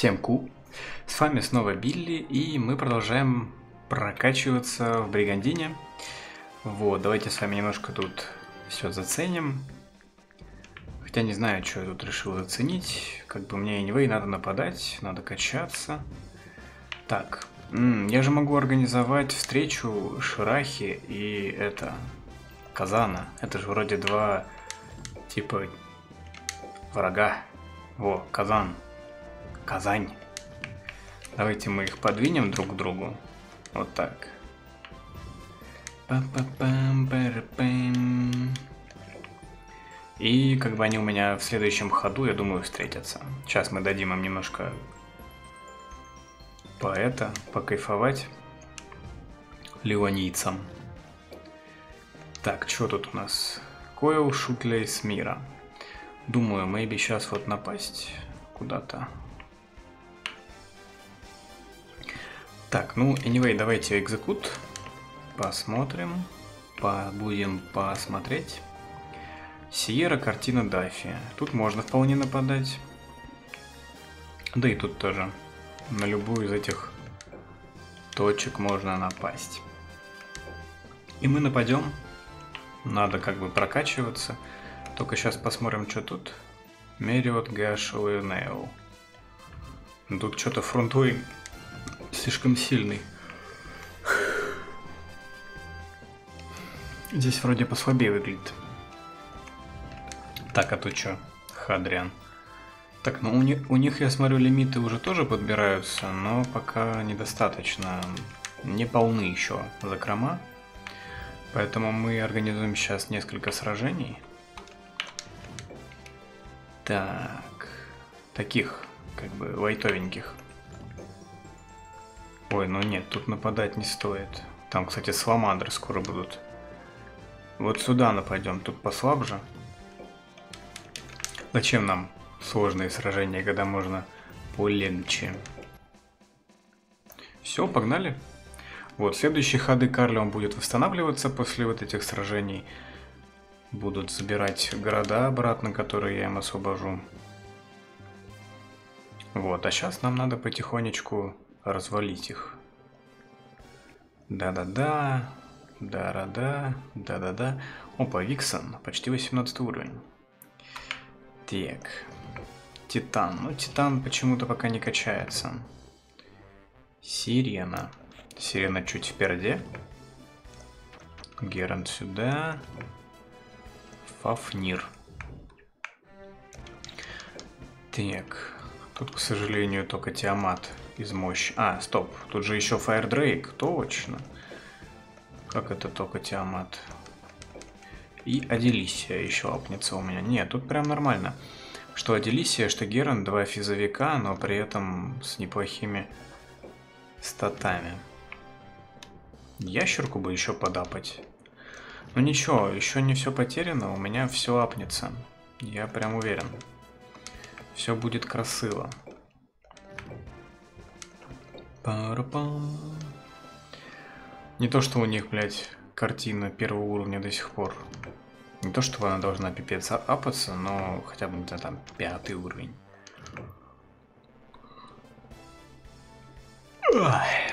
Всем ку! С вами снова Билли, и мы продолжаем прокачиваться в Бригандине. Вот, давайте с вами немножко тут все заценим. Хотя не знаю, что я тут решил заценить. Как бы мне anyway надо нападать, надо качаться. Так, я же могу организовать встречу Ширахи и Казана. Это же вроде два типа врага. Во, Казан. Казань. Давайте мы их подвинем друг к другу. Вот так. И как бы они у меня в следующем ходу, я думаю, встретятся. Сейчас мы дадим им немножко покайфовать ливанийцам. Так, что тут у нас? Койл Шутлей с мира. Думаю, maybe сейчас вот напасть куда-то. Так, ну, anyway, давайте экзекут. Посмотрим. Будем посмотреть. Сиера, картина Даффи. Тут можно вполне нападать. Да и тут тоже. На любую из этих точек можно напасть. И мы нападем. Надо как бы прокачиваться. Только сейчас посмотрим, что тут. Мериот Гашуэ Нео. Тут что-то фронтовый слишком сильный. Здесь вроде послабее выглядит. Так, а тут что? Хадриан. Так, ну у них, я смотрю, лимиты уже тоже подбираются, но пока недостаточно. Не полны еще закрома. Поэтому мы организуем сейчас несколько сражений. Так. Таких, как бы, лайтовеньких. Ой, ну нет, тут нападать не стоит. Там, кстати, саламандры скоро будут. Вот сюда нападем, тут послабже. Зачем нам сложные сражения, когда можно полегче? Все, погнали. Вот, следующие ходы Карли он будет восстанавливаться после вот этих сражений. Будут забирать города обратно, которые я им освобожу. Вот, а сейчас нам надо потихонечку развалить их. Да-да-да. Да-да-да. Да-да-да. Опа, Виксон. Почти 18 уровень. Так. Титан. Ну, Титан почему-то пока не качается. Сирена. Сирена чуть впереди. Герант сюда. Фафнир. Так. Тут, к сожалению, только Тиамат из мощи. А, стоп. Тут же еще Фаер Дрейк. Точно. Как это только Тиамат? И Аделисия еще апнется у меня. Нет, тут прям нормально. Что Аделисия, что Геран, два физовика, но при этом с неплохими статами. Ящерку бы еще подапать. Ну ничего, еще не все потеряно, у меня все апнется. Я прям уверен. Все будет красиво. Пара-пам. Не то, что у них, блядь, картина первого уровня до сих пор. Не то, что она должна пипец апаться, но хотя бы, не знаю, там, 5-й уровень. Ой.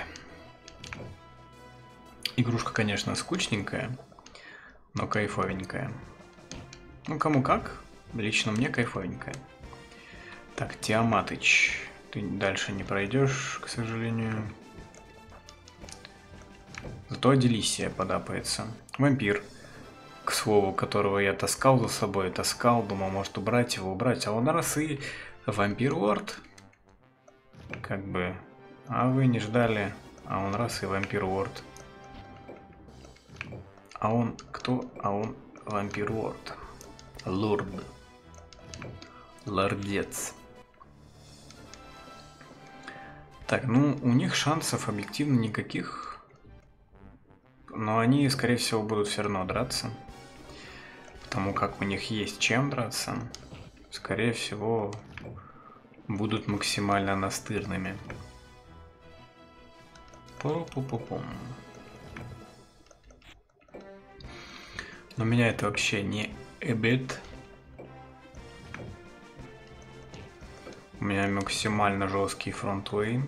Игрушка, конечно, скучненькая, но кайфовенькая. Ну, кому как, лично мне кайфовенькая. Так, Тиаматыч, ты дальше не пройдешь, к сожалению. Зато Аделисия подапается. Вампир, к слову, которого я таскал за собой, думал, может убрать его, а он раз и вампир лорд. Как бы, а вы не ждали, а он раз и вампир лорд. А он кто? А он вампир лорд. Лорд. Лордец. Так, ну, у них шансов объективно никаких. Но они, скорее всего, будут все равно драться. Потому как у них есть чем драться. Скорее всего, будут максимально настырными. Пу-пу-пу-пум. Но меня это вообще не эбит. У меня максимально жесткий фронтлейн.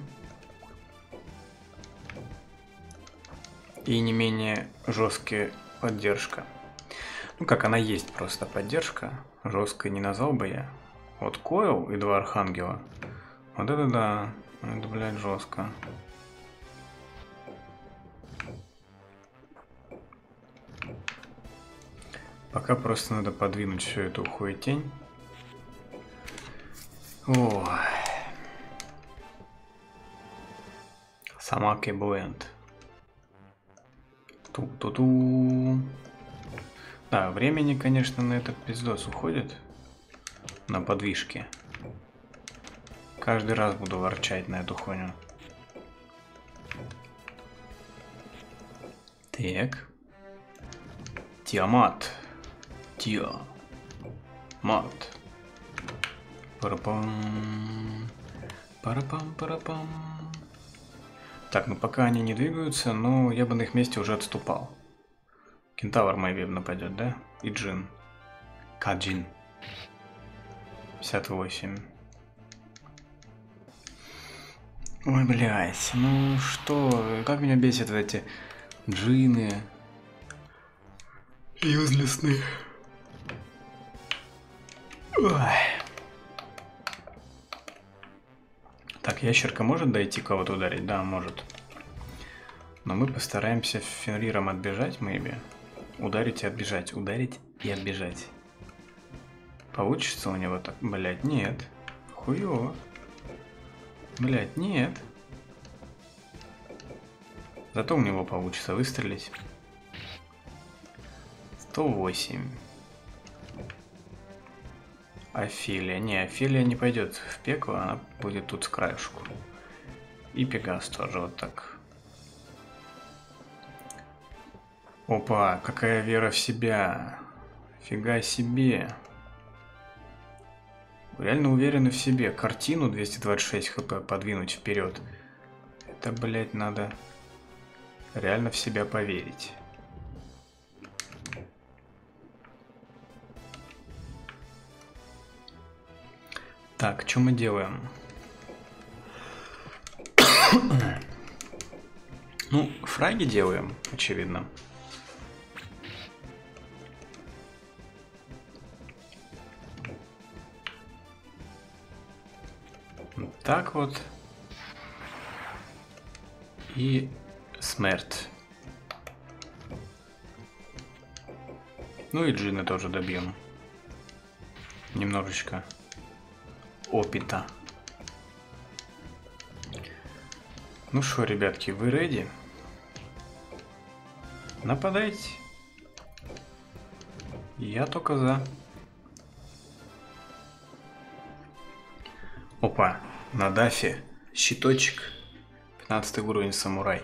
И не менее жесткая поддержка. Ну как, она есть просто поддержка. Жесткой не назвал бы я. Вот Койл и 2 Архангела. Вот это да. Это, блядь, жестко. Пока просто надо подвинуть всю эту хуетень. Ой. Сама Кэбленд. Ту-ту-ту. Да, времени, конечно, на этот пиздос уходит. На подвижке. Каждый раз буду ворчать на эту хуйню. Так. Тиамат. Тиамат. Парапам. Парапам-парапам. Так, ну пока они не двигаются, но я бы на их месте уже отступал. Кентавр Мэйвеб нападет, да? И Джин. Каджин. 58. Ой, блядь, ну что, как меня бесят эти джины. Юзлесные. Так, ящерка может дойти кого-то ударить? Да, может. Но мы постараемся Фенриром отбежать, мэйби. Ударить и отбежать. Ударить и отбежать. Получится у него так? Блять, нет. Хуёво. Блять, нет. Зато у него получится выстрелить. 108. Офелия. Не, Офелия не пойдет в пекло, она будет тут с краешку. И Пегас тоже вот так. Опа, какая вера в себя. Фига себе. Реально уверены в себе. Картину 226 хп подвинуть вперед. Это, блять, надо реально в себя поверить. Так, что мы делаем? Ну, фраги делаем, очевидно. Вот так вот. И смерть. Ну и джина тоже добьем. Немножечко опыта. Ну что, ребятки, вы ready? Нападайте. Я только за. Опа, на дафе щиточек. 15 уровень самурай.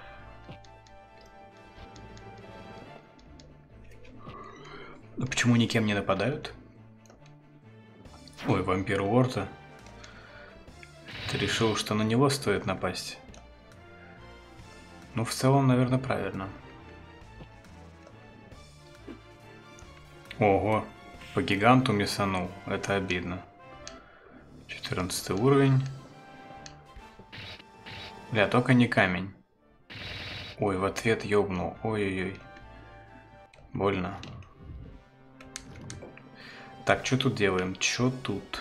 Ну почему никем не нападают? Ой, вампир Уорта. Ты решил, что на него стоит напасть? Ну, в целом, наверное, правильно. Ого, по гиганту мясанул. Это обидно. 14 уровень. Бля, только не камень. Ой, в ответ ёбнул. Ой-ой-ой. Больно. Так, что тут делаем? Что тут?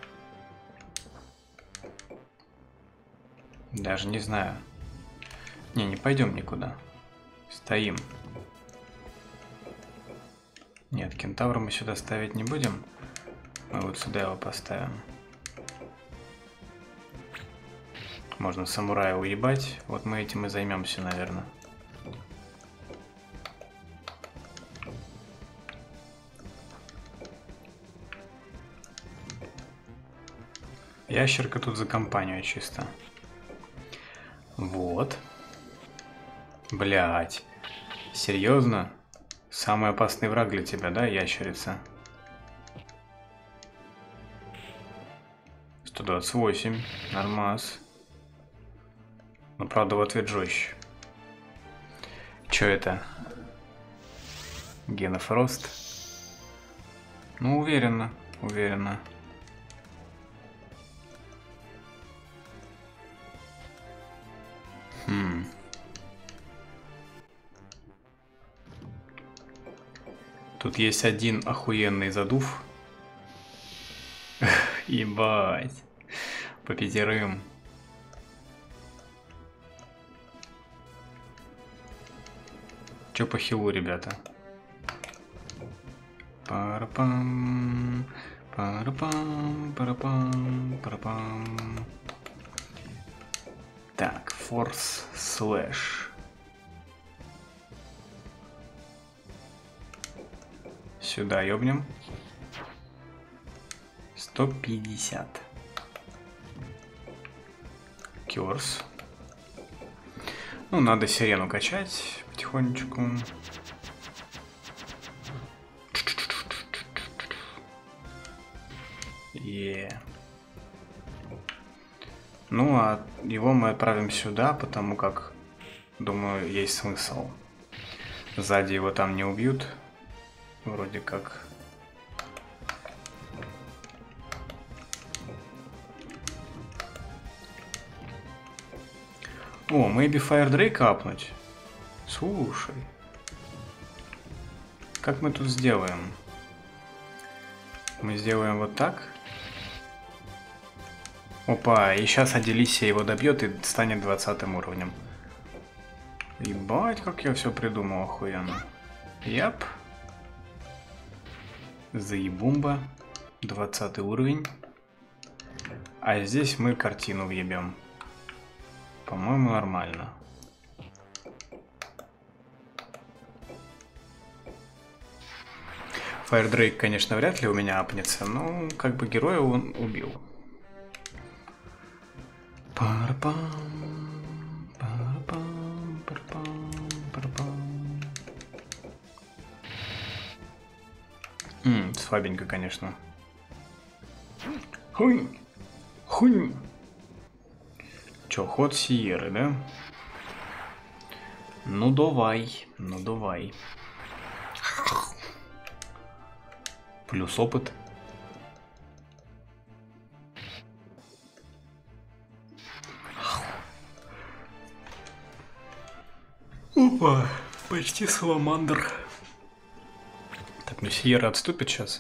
Даже не знаю. Не пойдем никуда. Стоим. Нет, кентавра мы сюда ставить не будем. Мы вот сюда его поставим. Можно самурая уебать. Вот мы этим и займемся, наверное. Ящерка тут за компанию чисто. Вот. Блять. Серьезно? Самый опасный враг для тебя, да, ящерица? 128. Нормас. Но правда в ответ жестче. Чё это? Генофрост? Ну, уверенно. Уверенно. Тут есть один охуенный задув. Ебать. По пятерым. Чё по хилу, ребята? Парапам, парапам, парапам, парапам. Так, форс слэш. Сюда ёбнем. 150. Кёрс. Ну, надо сирену качать потихонечку. Ну, а его мы отправим сюда, потому как, думаю, есть смысл. Сзади его там не убьют. Вроде как. О, maybe Fire Drake апнуть. Слушай. Как мы тут сделаем? Мы сделаем вот так. Опа, и сейчас Аделисия его добьет и станет 20 уровнем. Ебать, как я все придумал охуенно. Яп. Заебумба. 20 уровень. А здесь мы картину въебем. По-моему, нормально. Fire Drake, конечно, вряд ли у меня апнется, но как бы героя он убил. Парапам, парапам, парапам, парапам. Слабенько, конечно. Хунь! Хунь! Чё, ход Сиеры, да? Ну давай, ну давай. Плюс опыт. Опа, почти саламандр. Так, ну Сиера отступит сейчас.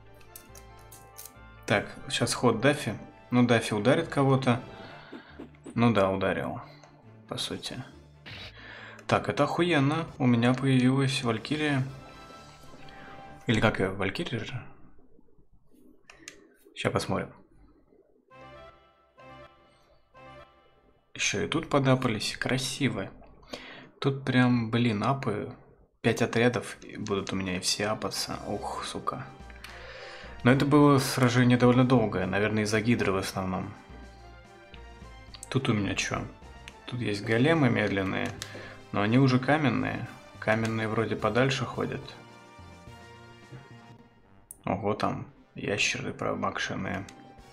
Так, сейчас ход Даффи. Ну, Даффи ударит кого-то. Ну да, ударил. По сути. Так, это охуенно. У меня появилась Валькирия. Или как ее? Валькирия же? Сейчас посмотрим. Еще и тут подапались. Красиво. Тут прям, блин, апы. 5 отрядов будут у меня и все апаться. Ух, сука. Но это было сражение довольно долгое. Наверное, из-за гидры в основном. Тут у меня что? Тут есть големы медленные. Но они уже каменные. Каменные вроде подальше ходят. Ого, там ящеры промакшенные.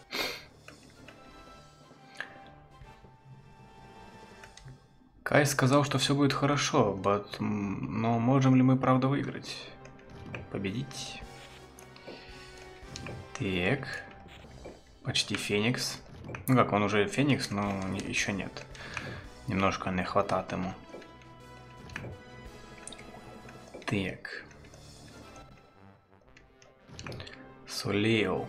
Кай сказал, что все будет хорошо, но можем ли мы правда выиграть? Победить? Так. Почти Феникс. Ну как, он уже Феникс, но еще нет. Немножко не хватает ему. Так. Солео.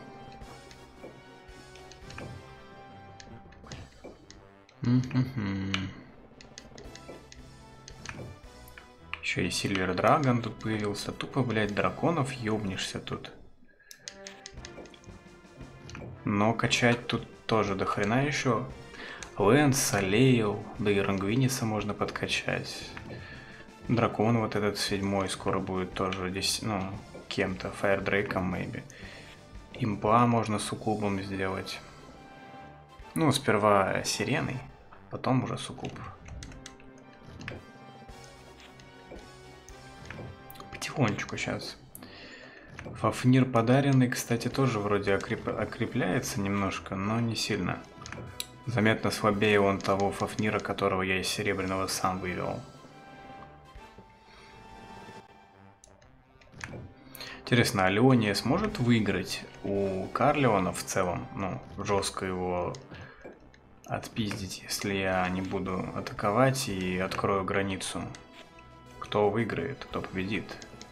Еще и Сильвер Драгон тут появился. Тупо, блядь, драконов ёбнешься тут. Но качать тут тоже до хрена еще. Лэнс, Солео, да и Рангвиниса можно подкачать. Дракон вот этот 7-й скоро будет тоже здесь, ну, кем-то. Фаердрейком, maybe. Импа можно суккубом сделать. Ну, сперва сиреной, потом уже суккуб. Потихонечку сейчас. Фафнир подаренный, кстати, тоже вроде окрепляется немножко, но не сильно. Заметно слабее он того Фафнира, которого я из серебряного сам вывел. Интересно, а Леония сможет выиграть у Карлеона в целом? Ну, жестко его отпиздить, если я не буду атаковать и открою границу. Кто выиграет, кто победит.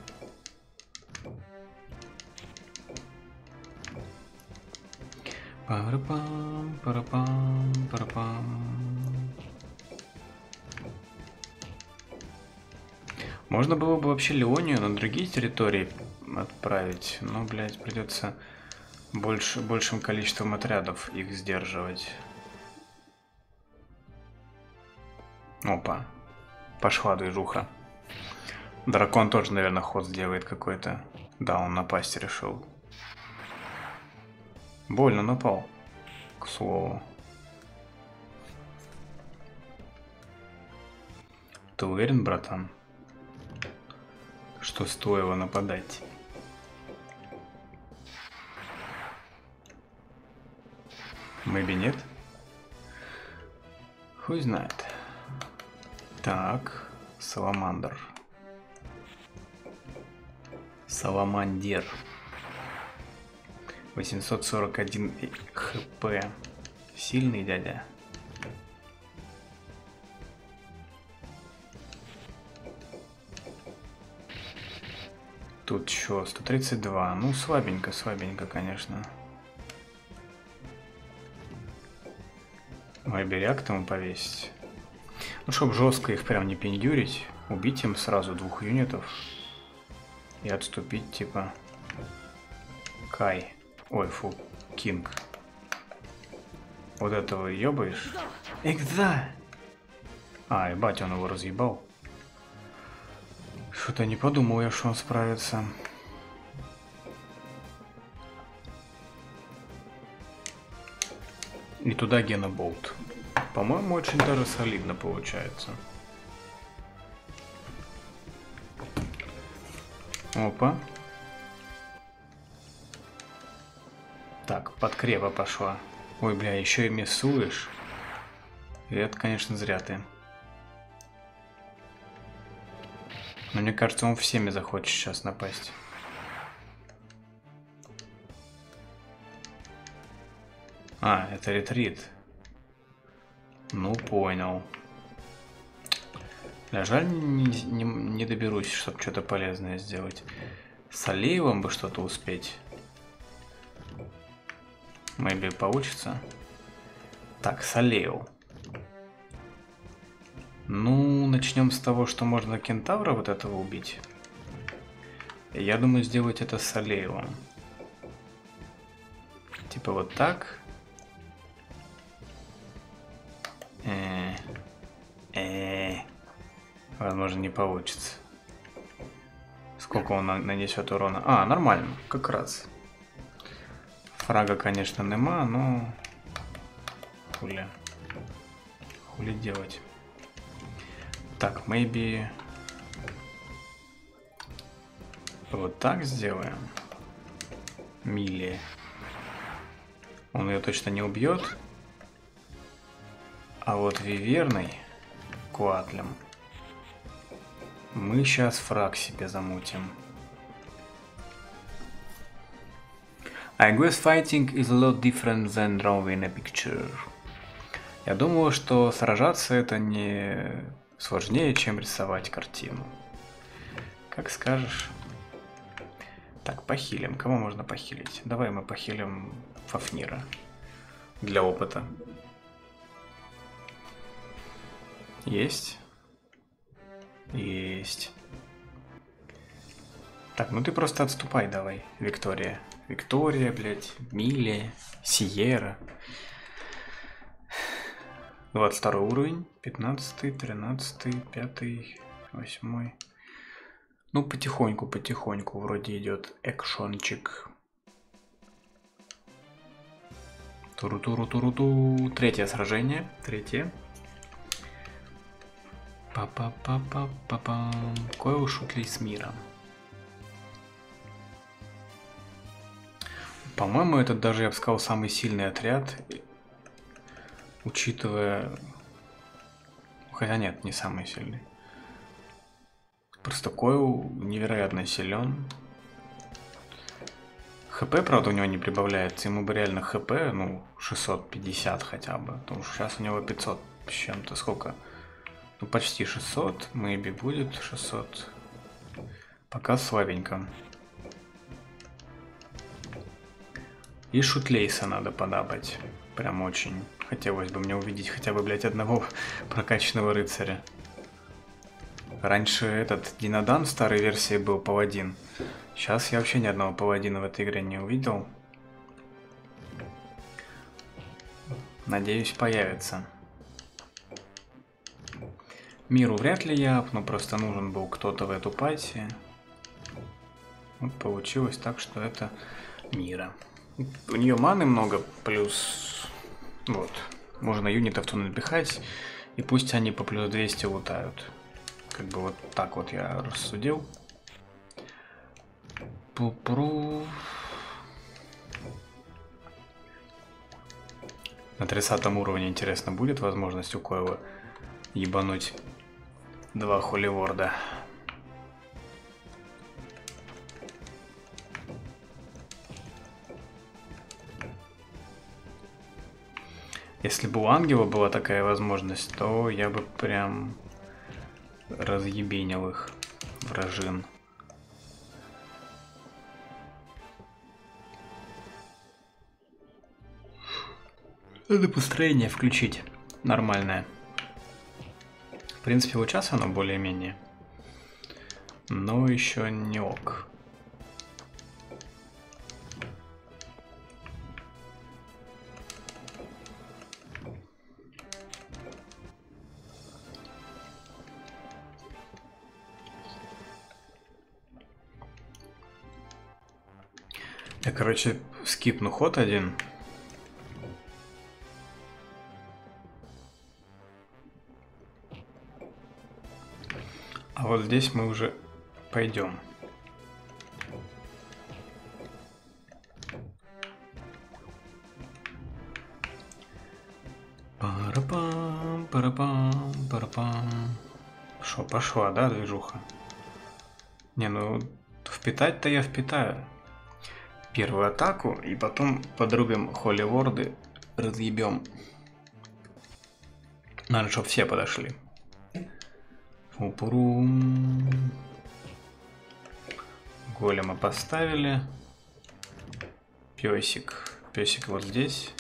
Парапам, парапам, парапам. Можно было бы вообще Леонию на другие территории отправить, но, блядь, придется большим количеством отрядов их сдерживать. Опа, пошла движуха. Дракон тоже, наверное, ход сделает какой-то. Да, он напасть решил. Больно напал, к слову. Ты уверен, братан, что стоило нападать? Мэйби нет? Хуй знает. Так, Саламандр. Саламандер. 841 хп. Сильный дядя. Тут еще 132. Ну, слабенько, слабенько, конечно. Майберяк ему повесить. Ну, чтобы жестко их прям не пиндюрить, убить им сразу 2 юнитов. И отступить, типа... Кай. Ой, фу, Кинг. Вот этого ебаешь? Да! А, ебать, он его разъебал. Что-то не подумал я, что он справится. И туда Геноболт. По-моему, очень даже солидно получается. Опа. Так, подкрепа пошла. Ой, бля, еще и мясуешь. И это, конечно, зря ты. Но мне кажется, он всеми захочет сейчас напасть. А, это ретрит. Ну, понял. Да, жаль, не доберусь, чтобы что-то полезное сделать. С Алиевым бы что-то успеть. Maybe получится. Так, Салео. Ну, начнем с того, что можно кентавра вот этого убить. Я думаю, сделать это с Салео. Типа вот так. Возможно, не получится. Сколько он нанесет урона? А, нормально, как раз. Фрага, конечно, нема, но... Хули делать? Так, maybe... Вот так сделаем. Милли. Он ее точно не убьет. А вот Виверной Куатлем мы сейчас фраг себе замутим. I guess fighting is a lot different than drawing a picture. Я думаю, что сражаться это не сложнее, чем рисовать картину. Как скажешь. Так, похилим. Кого можно похилить? Давай мы похилим Фафнира. Для опыта. Есть. Есть. Так, ну ты просто отступай давай, Виктория. Виктория, блядь, Милли, Сиера. 22 уровень, 15, 13, 5, 8. Ну, потихоньку вроде идет экшончик. Туру-туру-туру-ту. Третье сражение. Третье. Па-па-па-па-па-пам. Койл шутли с миром. По-моему, это даже, я бы сказал, самый сильный отряд. Учитывая... Хотя нет, не самый сильный. Просто Койл невероятно силен. ХП, правда, у него не прибавляется. Ему бы реально ХП, ну, 650 хотя бы. Потому что сейчас у него 500 с чем-то. Сколько? Ну, почти 600. Maybe будет 600. Пока слабенько. И шутлейса надо подабать. Прям очень. Хотелось бы мне увидеть хотя бы, блядь, одного прокачанного рыцаря. Раньше этот Динадан в старой версии был паладин. Сейчас я вообще ни одного паладина в этой игре не увидел. Надеюсь, появится. Миру вряд ли я, но просто нужен был кто-то в эту пати. Вот получилось так, что это Мира. У нее маны много, плюс... Вот. Можно юнитов туда напихать, и пусть они по плюс 200 лутают. Как бы вот так вот я рассудил. Пу-пру. На 30 уровне, интересно, будет возможность у Койла ебануть 2 холиворда. Если бы у Ангела была такая возможность, то я бы прям разъебенил их, вражин. Надо построение включить нормальное. В принципе, вот сейчас оно более-менее, но еще не ок. Я, короче, скипну ход один. А вот здесь мы уже пойдем. Парапам, парапам, парапам. Шо, пошла, да, движуха? Не, ну, впитать-то я впитаю. Первую атаку, и потом подрубим холиворды, разъебем. Надо, чтобы все подошли. Упурум. Голема поставили. Песик. Песик вот здесь.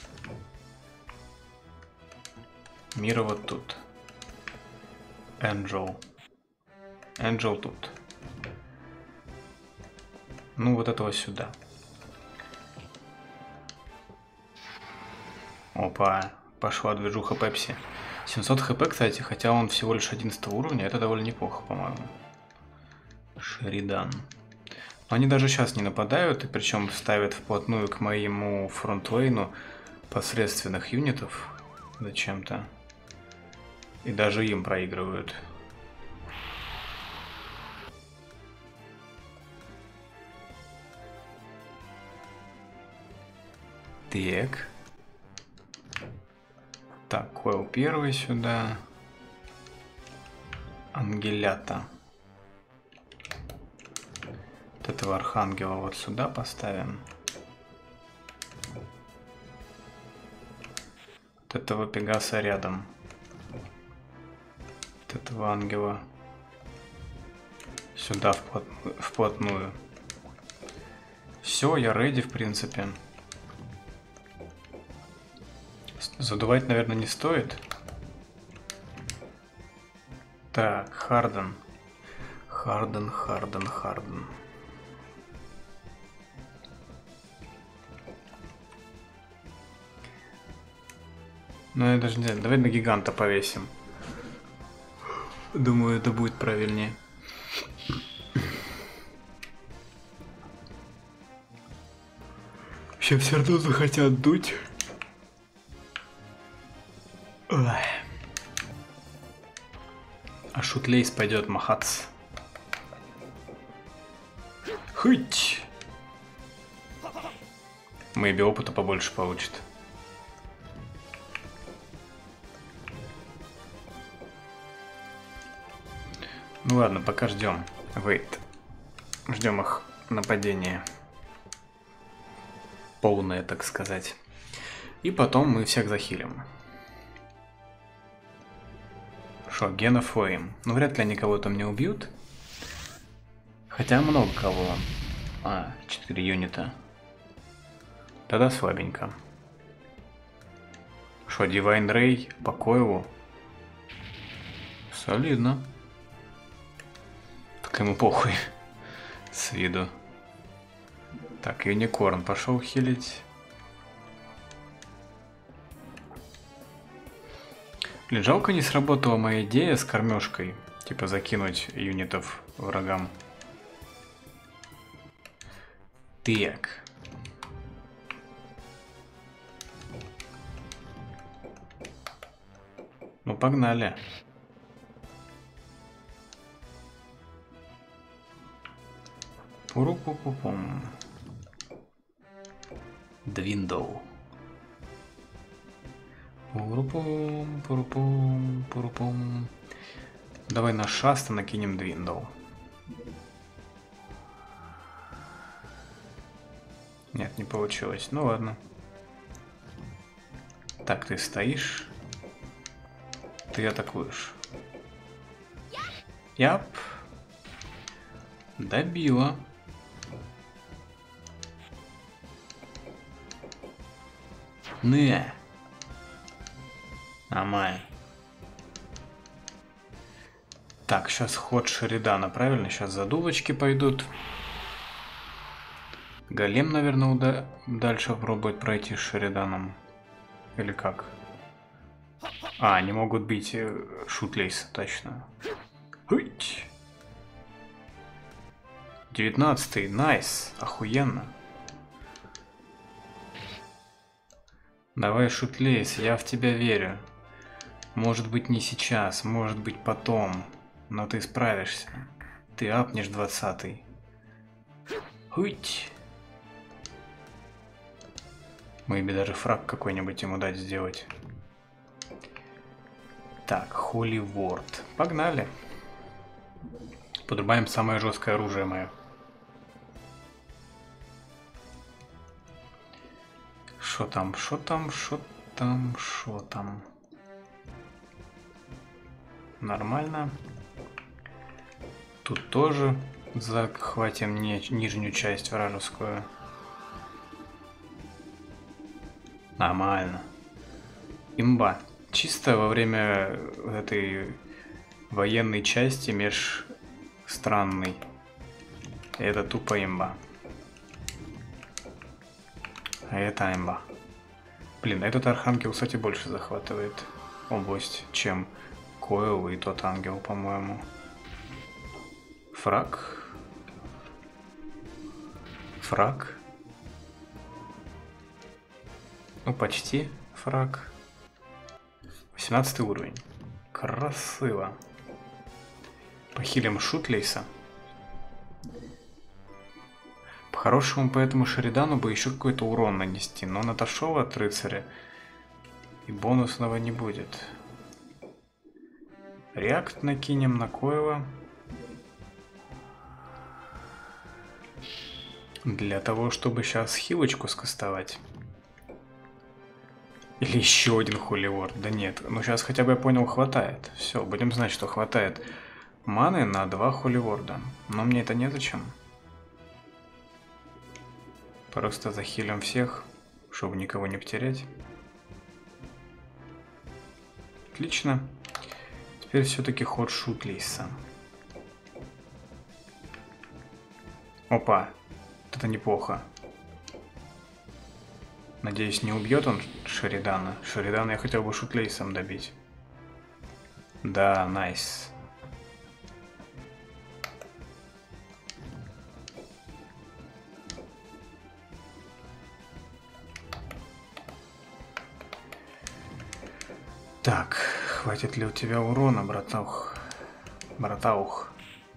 Мира вот тут. Энджел. Энджел тут. Ну, вот этого сюда. Опа, пошла движуха Пепси. 700 хп, кстати, хотя он всего лишь 11 уровня, это довольно неплохо, по-моему. Шеридан. Но они даже сейчас не нападают, и причем ставят вплотную к моему фронтлейну посредственных юнитов зачем-то. И даже им проигрывают. Так. Так, Койл первый сюда. Ангелята. Вот этого архангела вот сюда поставим. Вот этого пегаса рядом. Вот этого ангела сюда вплотную. Все, я реди, в принципе. Задувать, наверное, не стоит. Так, Харден. Харден. Ну, я даже не знаю. Давай на гиганта повесим. Думаю, это будет правильнее. Сейчас все равно захотят дуть. Ой. А шутлейс пойдет махаться. Хыть! Мэйби опыта побольше получит. Ну ладно, пока ждем. Wait. Ждем их нападения. полное, так сказать. И потом мы всех захилим. Шо, Гена Флейм. Ну, вряд ли они кого там не убьют. Хотя много кого. 4 юнита. Тогда слабенько. Шо, Дивайн Рей по Койлу? Солидно. Так ему похуй. С виду. Так, Юникорн пошел хилить. Блин, жалко не сработала моя идея с кормежкой. Типа закинуть юнитов врагам. Так. Ну, погнали. Пуру-пу-пу-пум. Двиндоу. Пуру-пум, пуру-пум, пуру-пум. Давай на шаста накинем Двиндоу. Нет, не получилось. Ну ладно. Так, ты стоишь. Ты атакуешь. Яп. Добила. Не. Нормально. Так, сейчас ход Шеридана, правильно? Сейчас задувочки пойдут. Голем, наверное, дальше пробует пройти с Шериданом. Или как? Они могут бить Шутлейса, точно. 19-й, найс, охуенно. Давай, Шутлейс, я в тебя верю. Может быть не сейчас, может быть потом, но ты справишься. Ты апнешь 20-й. Мы бы даже фраг какой-нибудь ему дать сделать. Так, Holy Word. Погнали. Подрубаем самое жесткое оружие мое. Шо там, шо там, шо там, шо там. Нормально. Тут тоже захватим нижнюю часть вражескую. Нормально. Имба. Чисто во время этой военной части межстранной. Это тупо имба. А это имба. Блин, этот архангел, кстати, больше захватывает область, чем Койл и тот ангел, по-моему. Фраг. Фраг. Ну, почти фраг. 18 уровень. Красиво. Похилим Шутлейса. По-хорошему, по этому Шеридану бы еще какой-то урон нанести, но он отошел от рыцаря, и бонусного не будет. Реакт накинем на Койла. Для того, чтобы сейчас хилочку скастовать. Или еще один холиворд. Да нет, ну сейчас хотя бы я понял, хватает. Все, будем знать, что хватает маны на 2 холиворда. Но мне это незачем. Просто захилим всех, чтобы никого не потерять. Отлично. Теперь все-таки ход Шутлейса. Опа, это неплохо. Надеюсь, не убьет он Шеридана. Шеридана я хотел бы Шутлейсом добить. Да, найс. Так, хватит ли у тебя урона, братаух? Братаух.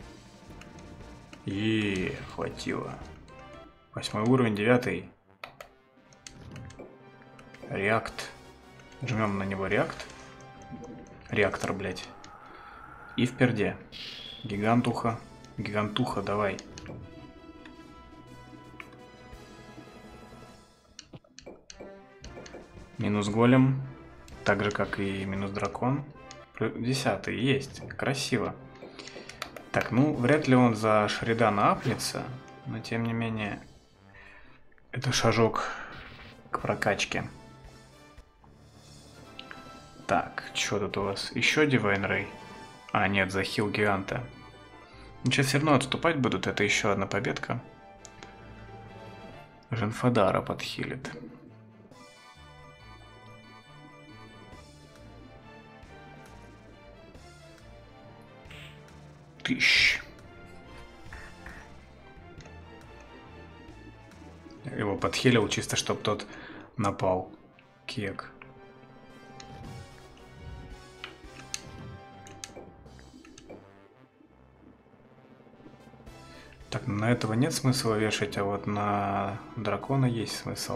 И хватило. 8 уровень, 9. Реакт. Жмем на него реакт. Реактор, блядь. И в перде. Гигантуха. Гигантуха, давай. Минус голем. Так же, как и минус дракон. 10 есть. Красиво. Так, ну, вряд ли он за Шридана апнется. Но, тем не менее, это шажок к прокачке. Так, что тут у вас? Еще Divine Ray? А, нет, захил гиганта. Ну, сейчас все равно отступать будут. Это еще одна победка. Женфадара подхилит. Тыщ. Его подхилил чисто, чтобы тот напал. Кек. Так, на этого нет смысла вешать, а вот на дракона есть смысл.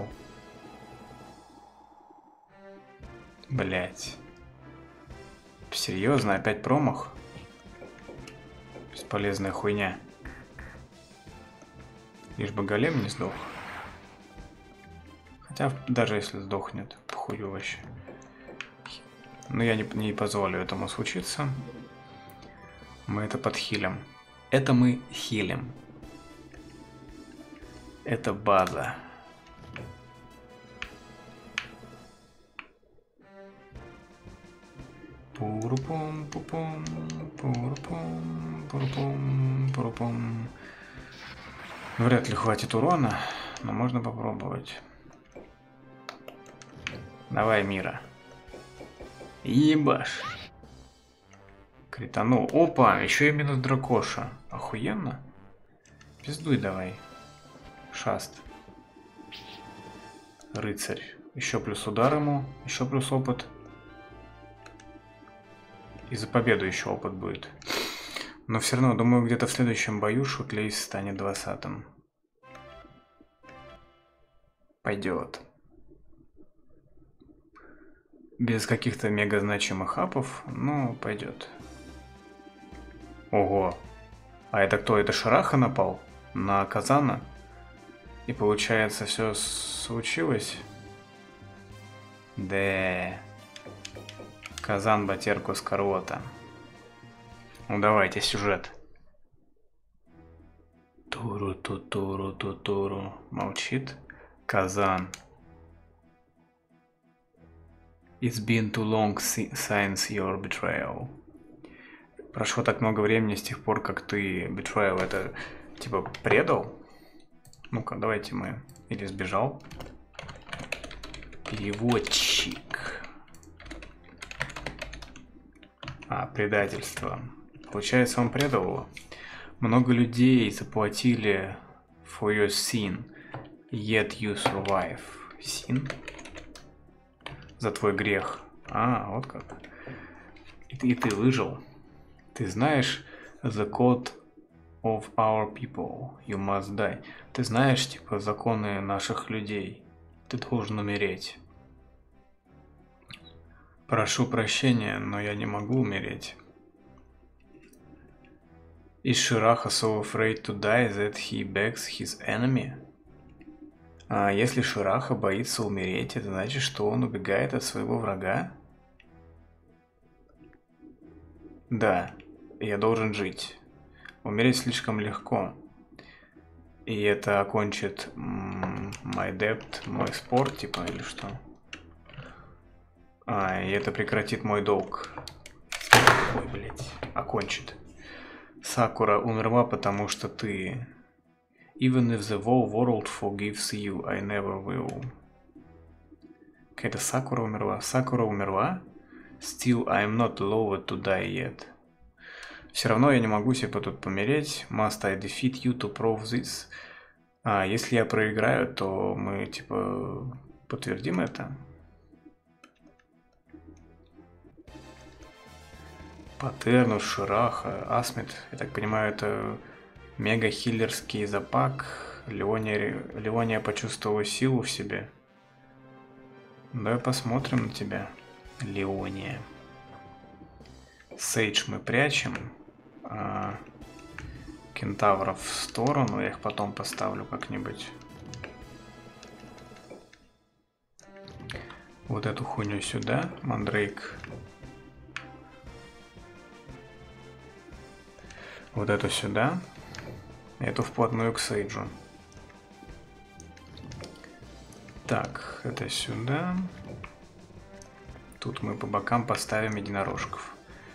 Блять. Серьезно, опять промах? Бесполезная хуйня. Лишь бы голем не сдох. Хотя даже если сдохнет, похую вообще. Но я не позволю этому случиться. Мы это подхилим. Это мы хилим. Это база. Пурупум, пупум, пурупум, пурупум, пурупум. Вряд ли хватит урона, но можно попробовать. Давай, Мира. Ебаш. Кританул. Опа, еще и минус дракоша. Охуенно. Пиздуй давай. Шаст. Рыцарь. Еще плюс удар ему. Еще плюс опыт. И за победу еще опыт будет. Но все равно, думаю, где-то в следующем бою Шутлейс станет 20-м. Пойдет. Без каких-то мега значимых апов, ну, пойдет. Ого. А это кто? Это Шараха напал? На Казана? И получается, все случилось? Да. Казан, Батерку, Скарлота. Ну давайте, сюжет. Туру-ту-туру-ту-туру. Молчит. Казан. It's been too long since your betrayal. Прошло так много времени с тех пор, как ты betrayal это типа предал. Ну-ка, давайте мы... Или сбежал. Переводчик. А, предательство. Получается, он предал его. Много людей заплатили for your sin, yet you survive. Sin? За твой грех. А, вот как. И ты выжил. Ты знаешь the code of our people. You must die. Ты знаешь, типа, законы наших людей. Ты должен умереть. Прошу прощения, но я не могу умереть. Is Шираха so afraid to die that he begs his enemy? А если Шираха боится умереть, это значит, что он убегает от своего врага? Да, я должен жить. Умереть слишком легко. И это окончит my debt, мой спорт, типа, или что? А, и это прекратит мой долг. Ой, блядь, окончит. Сакура умерла, потому что ты... Even if the whole world forgives you, I never will. Какая-то Сакура умерла. Сакура умерла? Still, I'm not allowed to die yet. Все равно я не могу себе тут помереть. Must I defeat you to prove this? А, если я проиграю, то мы, типа, подтвердим это. Патернус, Шираха, Асмит. Я так понимаю, это мега-хиллерский запак. Леония почувствовала силу в себе. Давай посмотрим на тебя, Леония. Сейдж мы прячем. Кентавров в сторону. Я их потом поставлю как-нибудь. Вот эту хуйню сюда, мандрейк. Вот эту сюда. Эту вплотную к сейджу. Так, это сюда. Тут мы по бокам поставим единорожков.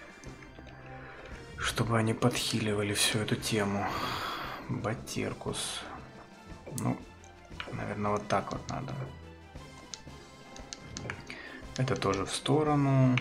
Чтобы они подхиливали всю эту тему. Батиркус. Ну, наверное, вот так вот надо. Это тоже в сторону.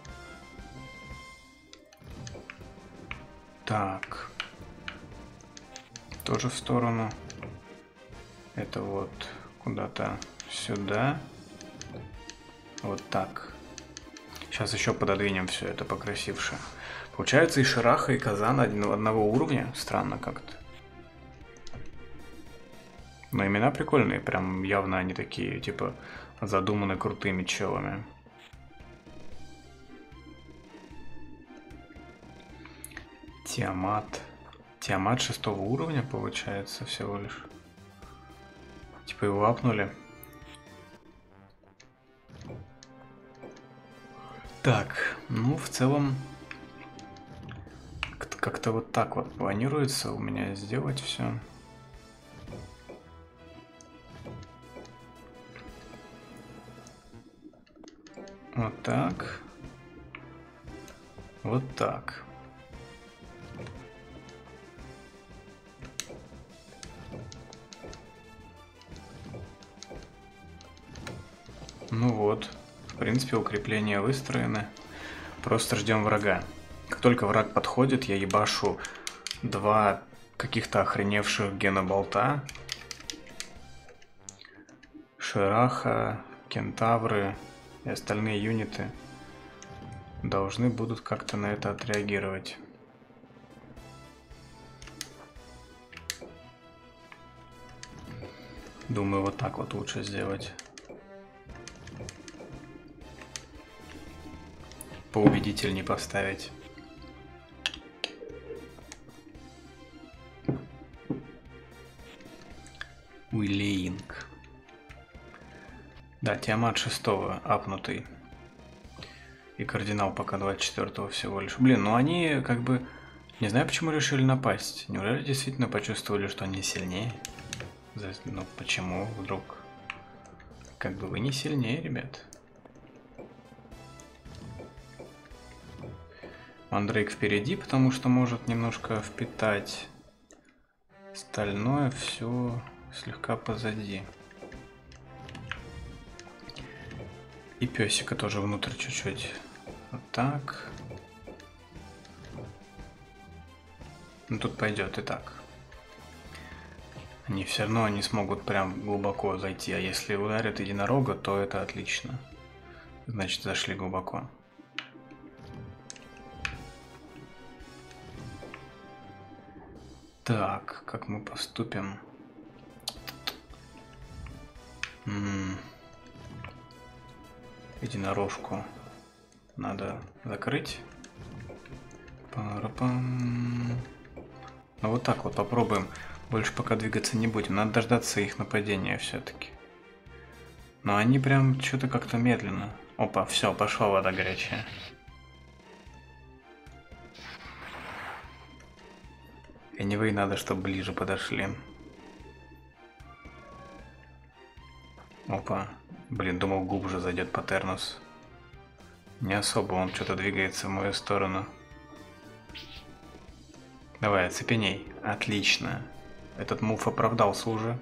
Так. Тоже в сторону. Это вот куда-то сюда. Вот так. Сейчас еще пододвинем все это покрасивше. Получается и Шираха, и Казан одного уровня. Странно как-то. Но имена прикольные. Прям явно они такие, типа, задуманы крутыми челами. Тиамат. Тиамат 6 уровня получается всего лишь. Типа его апнули. Так, ну в целом как-то вот так вот планируется у меня сделать все. Вот так. Вот так. Ну вот, в принципе, укрепления выстроены. Просто ждем врага. Как только враг подходит, я ебашу 2 каких-то охреневших геноболта. Шираха, кентавры и остальные юниты должны будут как-то на это отреагировать. Думаю, вот так вот лучше сделать. Поубедительней поставить. Уилейнг. Да, Тиамат 6 апнутый. И кардинал пока 24 всего лишь. Блин, ну они как бы... Не знаю, почему решили напасть. Неужели действительно почувствовали, что они сильнее? Ну почему вдруг? Как бы вы не сильнее, ребят. Мандрейк впереди, потому что может немножко впитать. Остальное все слегка позади. И песика тоже внутрь чуть-чуть. Вот так. Ну тут пойдет и так. Они все равно не смогут прям глубоко зайти. А если ударят единорога, то это отлично. Значит, зашли глубоко. Так, как мы поступим? Единорожку надо закрыть. Пара-пам. Ну вот так вот попробуем. Больше пока двигаться не будем. Надо дождаться их нападения все-таки. Но они прям что-то как-то медленно. Опа, все, пошла вода горячая. Anyway, надо, чтобы ближе подошли. Опа. Блин, думал, глубже зайдет Патернус. Не особо, он что-то двигается в мою сторону. Давай, оцепеней. Отлично. Этот мув оправдался уже.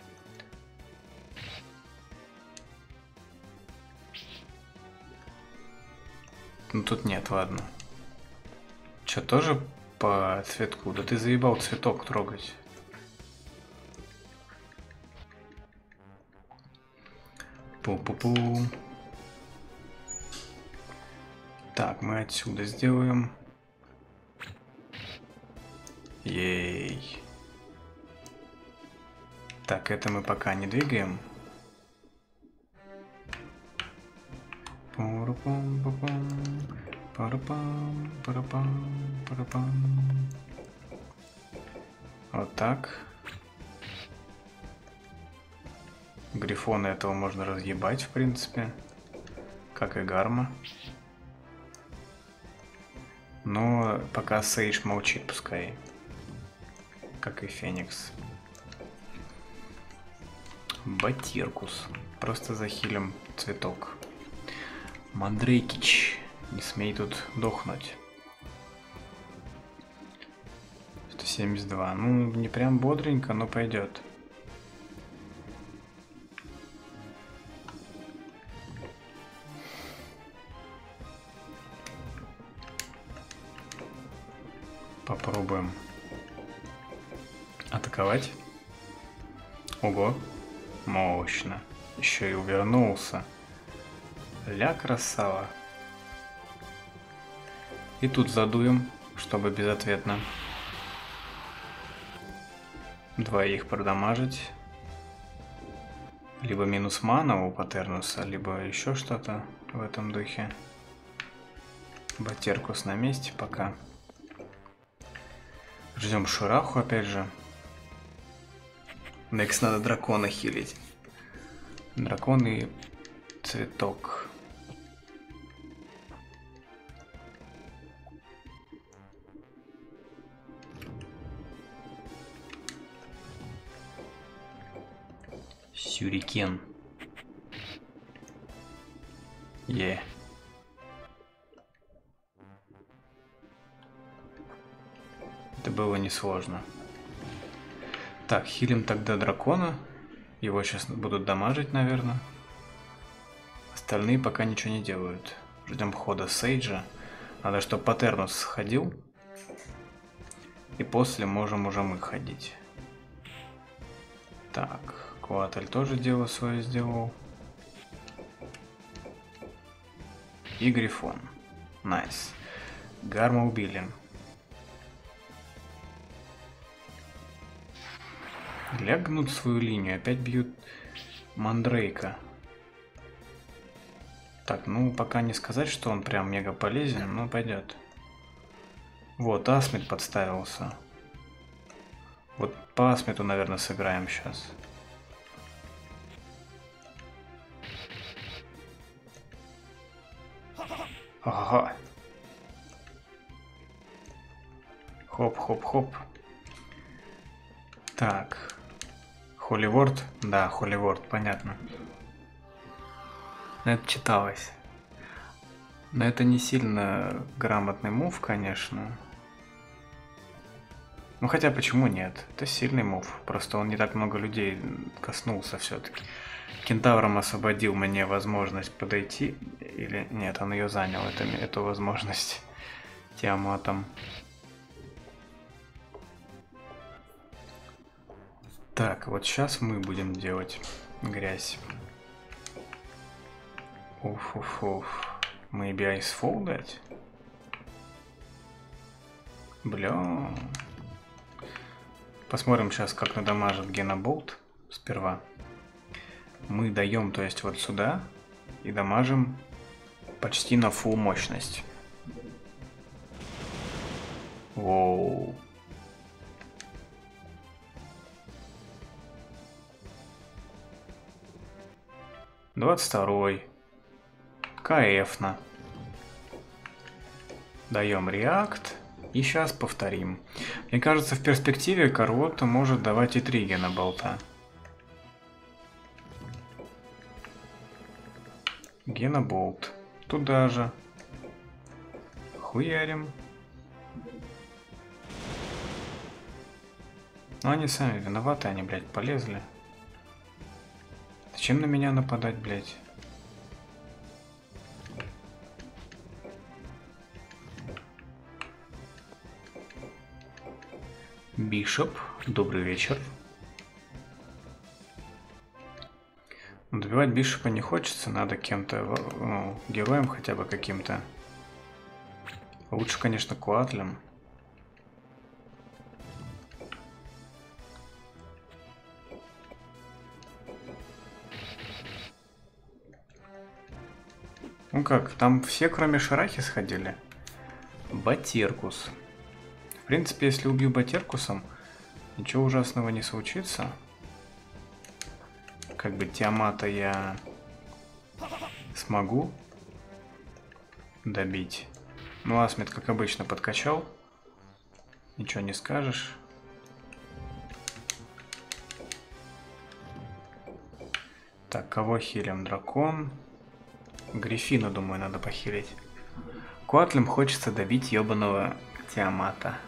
Ну тут нет, ладно. Че, тоже по цветку? Да ты заебал цветок трогать. Пу-пу-пу. Так, мы отсюда сделаем. Ей. Так, это мы пока не двигаем. Вот так. Грифона этого можно разъебать, в принципе. как и Гарма. Но пока Сейдж молчит, пускай. Как и Феникс. Батиркус. Просто захилим цветок. Мандрейкич. Не смей тут дохнуть. 172. Ну, не прям бодренько, но пойдет. Попробуем атаковать. Ого, мощно. Еще и увернулся. Ля, красава. И тут задуем, чтобы безответно. Двоих продамажить. Либо минус мана у Патернуса, либо еще что-то в этом духе. Батеркус на месте пока. Ждем Шураху опять же. Некс надо дракона хилить. Дракон и цветок. Сюрикен. Е. Это было несложно. Так, хилим тогда дракона. Его сейчас будут дамажить, наверное. Остальные пока ничего не делают. Ждем хода Сейджа. Надо, чтобы Патернус сходил. И после можем уже мы ходить. Так, Куатль тоже дело свое сделал. И Грифон. Найс. Гарма убили. Лягнут свою линию, опять бьют Мандрейка. Так, ну пока не сказать, что он прям мега полезен, но пойдет. Вот, Асмит подставился. Вот по Асмиту, наверное, сыграем сейчас. Ага. Хоп-хоп-хоп. Так. Холиворд? Да, Холиворд, понятно. Это читалось. Но это не сильно грамотный мув, конечно. Ну хотя почему нет? Это сильный мув. Просто он не так много людей коснулся все-таки. Кентавром освободил мне возможность подойти. Или нет, он ее занял, эту возможность. Тиаматом. Так, вот сейчас мы будем делать грязь. Уф-уф-уф. Maybe ice fall дать? Бля. Посмотрим сейчас, как надамажит Геноболт сперва. Мы даем, то есть вот сюда, и дамажим почти на фулл мощность. Воу. Двадцать второй. КФ-на. Даем реакт. И сейчас повторим. Мне кажется, в перспективе Карвотта может давать и 3 Геноболта. Геноболт. Туда же. Хуярим. Ну они сами виноваты, они, блядь, полезли. Зачем на меня нападать, блядь? Бишоп, добрый вечер. Добивать Бишопа не хочется, надо кем-то, ну, героем хотя бы каким-то. Лучше, конечно, Куатлем. Ну как, там все, кроме Шарахи, сходили. Батиркус. В принципе, если убью Батиркусом, ничего ужасного не случится. Как бы Тиамата я смогу добить. Ну, Асмит, как обычно, подкачал. Ничего не скажешь. Так, кого хилим? Дракон. Гриффина, думаю, надо похилить. Коатлем хочется добить ебаного Тиамата.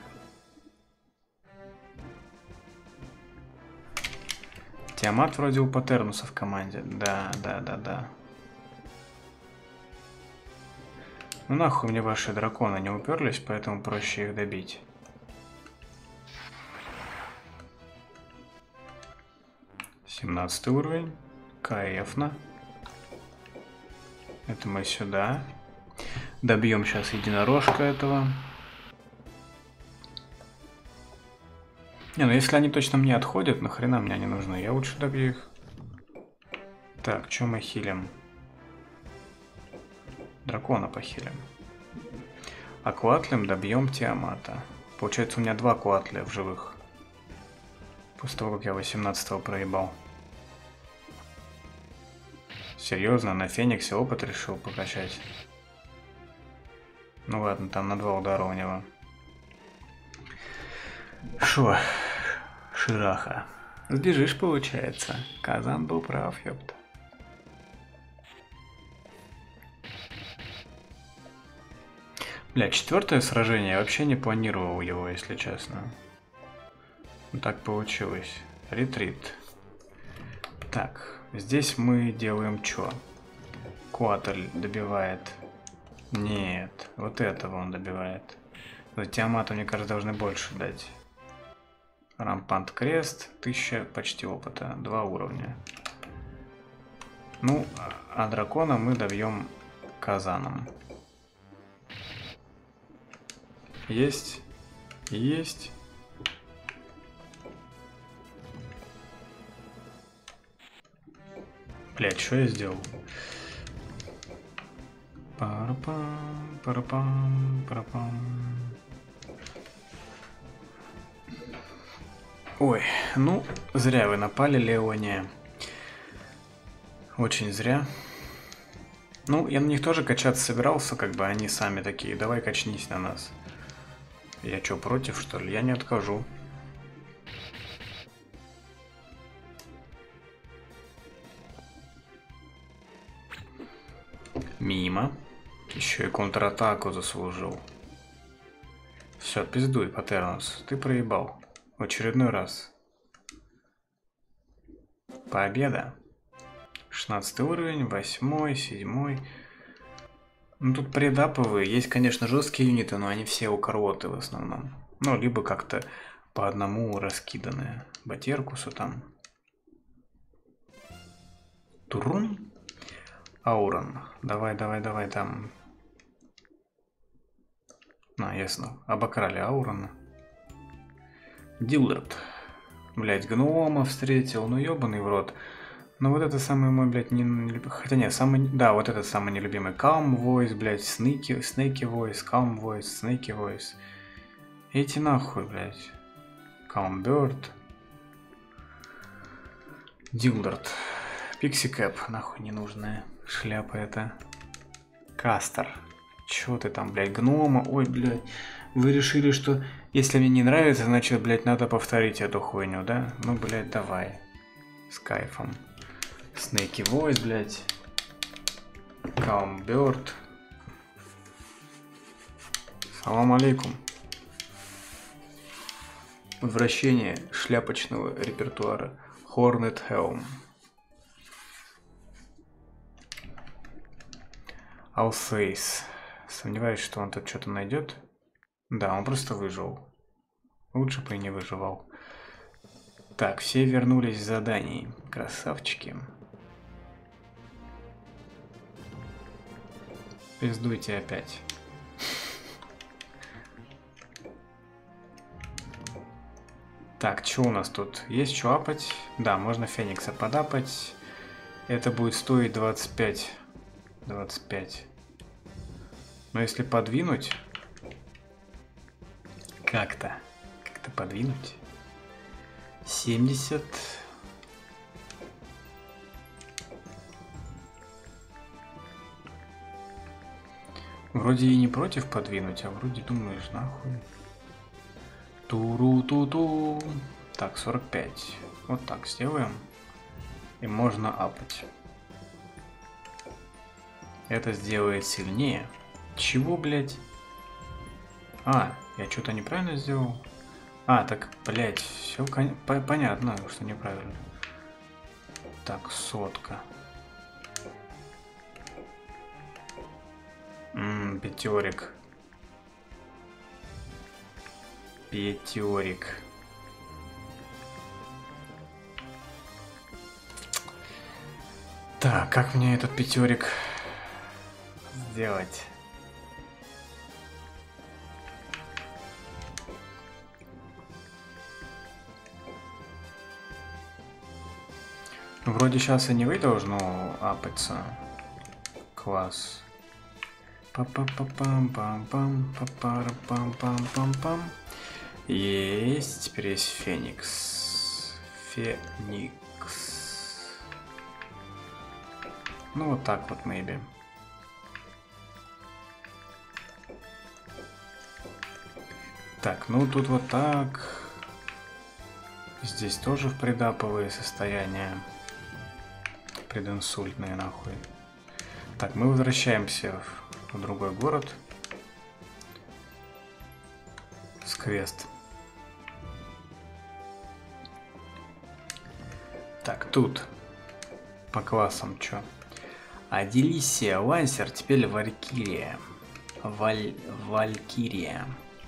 Тиамат вроде у Патернуса в команде. Да. Ну нахуй мне ваши драконы не уперлись, поэтому проще их добить. Семнадцатый уровень. Каэфна. Это мы сюда. Добьем сейчас единорожка этого. Не, ну если они точно мне отходят, нахрена мне они нужны? Я лучше добью их. Так, что мы хилим? Дракона похилим. А Куатлем добьем Тиамата. Получается, у меня 2 Куатля в живых. После того, как я 18-го проебал. Серьезно, на Фениксе опыт решил покачать. Ну ладно, там на 2 удара у него. Шо? Шираха. Сбежишь, получается. Казан был прав, ёпта. Бля, 4-е сражение, я вообще не планировал его, если честно. Ну, так получилось. Ретрит. Так, здесь мы делаем чё? Куатль добивает. Нет, вот этого он добивает. За Тиамата, мне кажется, должны больше дать. Рампант крест, 1000 почти опыта, 2 уровня. Ну, а дракона мы добьем казаном. Есть. Есть. Блять, что я сделал? Парапам, парапам, парапам. Ой, ну, зря вы напали, Леония. Очень зря. Ну, я на них тоже качаться собирался, как бы они сами такие. Давай качнись на нас. Я что, против, что ли? Я не откажу. Мимо. Еще и контратаку заслужил. Все, пиздуй, Патернус. Ты проебал. В очередной раз. Победа. 16 уровень, 8, 7. Ну тут предаповые. Есть, конечно, жесткие юниты, но они все укороты в основном. Ну, либо как-то по одному раскиданные. Батеркусу там. Турун. Аурон. Давай там. На, ясно. Обокрали Аурона. Дилдард. Блять, гнома встретил. Ну ебаный в рот. Но вот это самый мой, блядь, хотя нет, самый... Да, вот этот самый нелюбимый. Calm Voice, блядь, Snake Voice, Calm Voice, Snake Voice. Эти нахуй, блядь. Calm Bird. Дилдард. Пикси Кэп, нахуй ненужная шляпа это. Кастер. Чё ты там, блядь, гнома? Ой, блядь. Вы решили, что если мне не нравится, значит, блядь, надо повторить эту хуйню, да? Ну, блядь, давай. С кайфом. Snake Voice, блядь. Calm Bird. Салам алейкум. Возвращение шляпочного репертуара. Hornet Helm. Alsace. Сомневаюсь, что он тут что-то найдет. Да, он просто выжил. Лучше бы и не выживал. Так, все вернулись с заданий. Красавчики. Пиздуйте опять. Так, что у нас тут? Есть что апать? Да, можно Феникса подапать. Это будет стоить 25. 25. Но если подвинуть... Как-то подвинуть... 70... Вроде и не против подвинуть, а вроде думаешь, нахуй. Туру-ту-ту. Так, 45. Вот так сделаем. И можно апать. Это сделает сильнее. Чего, блядь? А, я что-то неправильно сделал? А, так, блядь, все понятно, что неправильно. Так, 100. Пятерик. Пятерик. Так, как мне этот пятерик сделать? Вроде сейчас и не вы должно апаться. Класс. Па-па-па-пам-пам-пам, па-пара-пам-пам-пам-пам. Есть, теперь есть Феникс. Феникс. Ну вот так вот, maybe. Так, ну тут вот так. Здесь тоже в предаповые состояния. Прединсультные, нахуй. Так, мы возвращаемся в другой город. Сквест. Так, тут по классам что? Аделисия, Лансер, теперь Валькирия. Валькирия.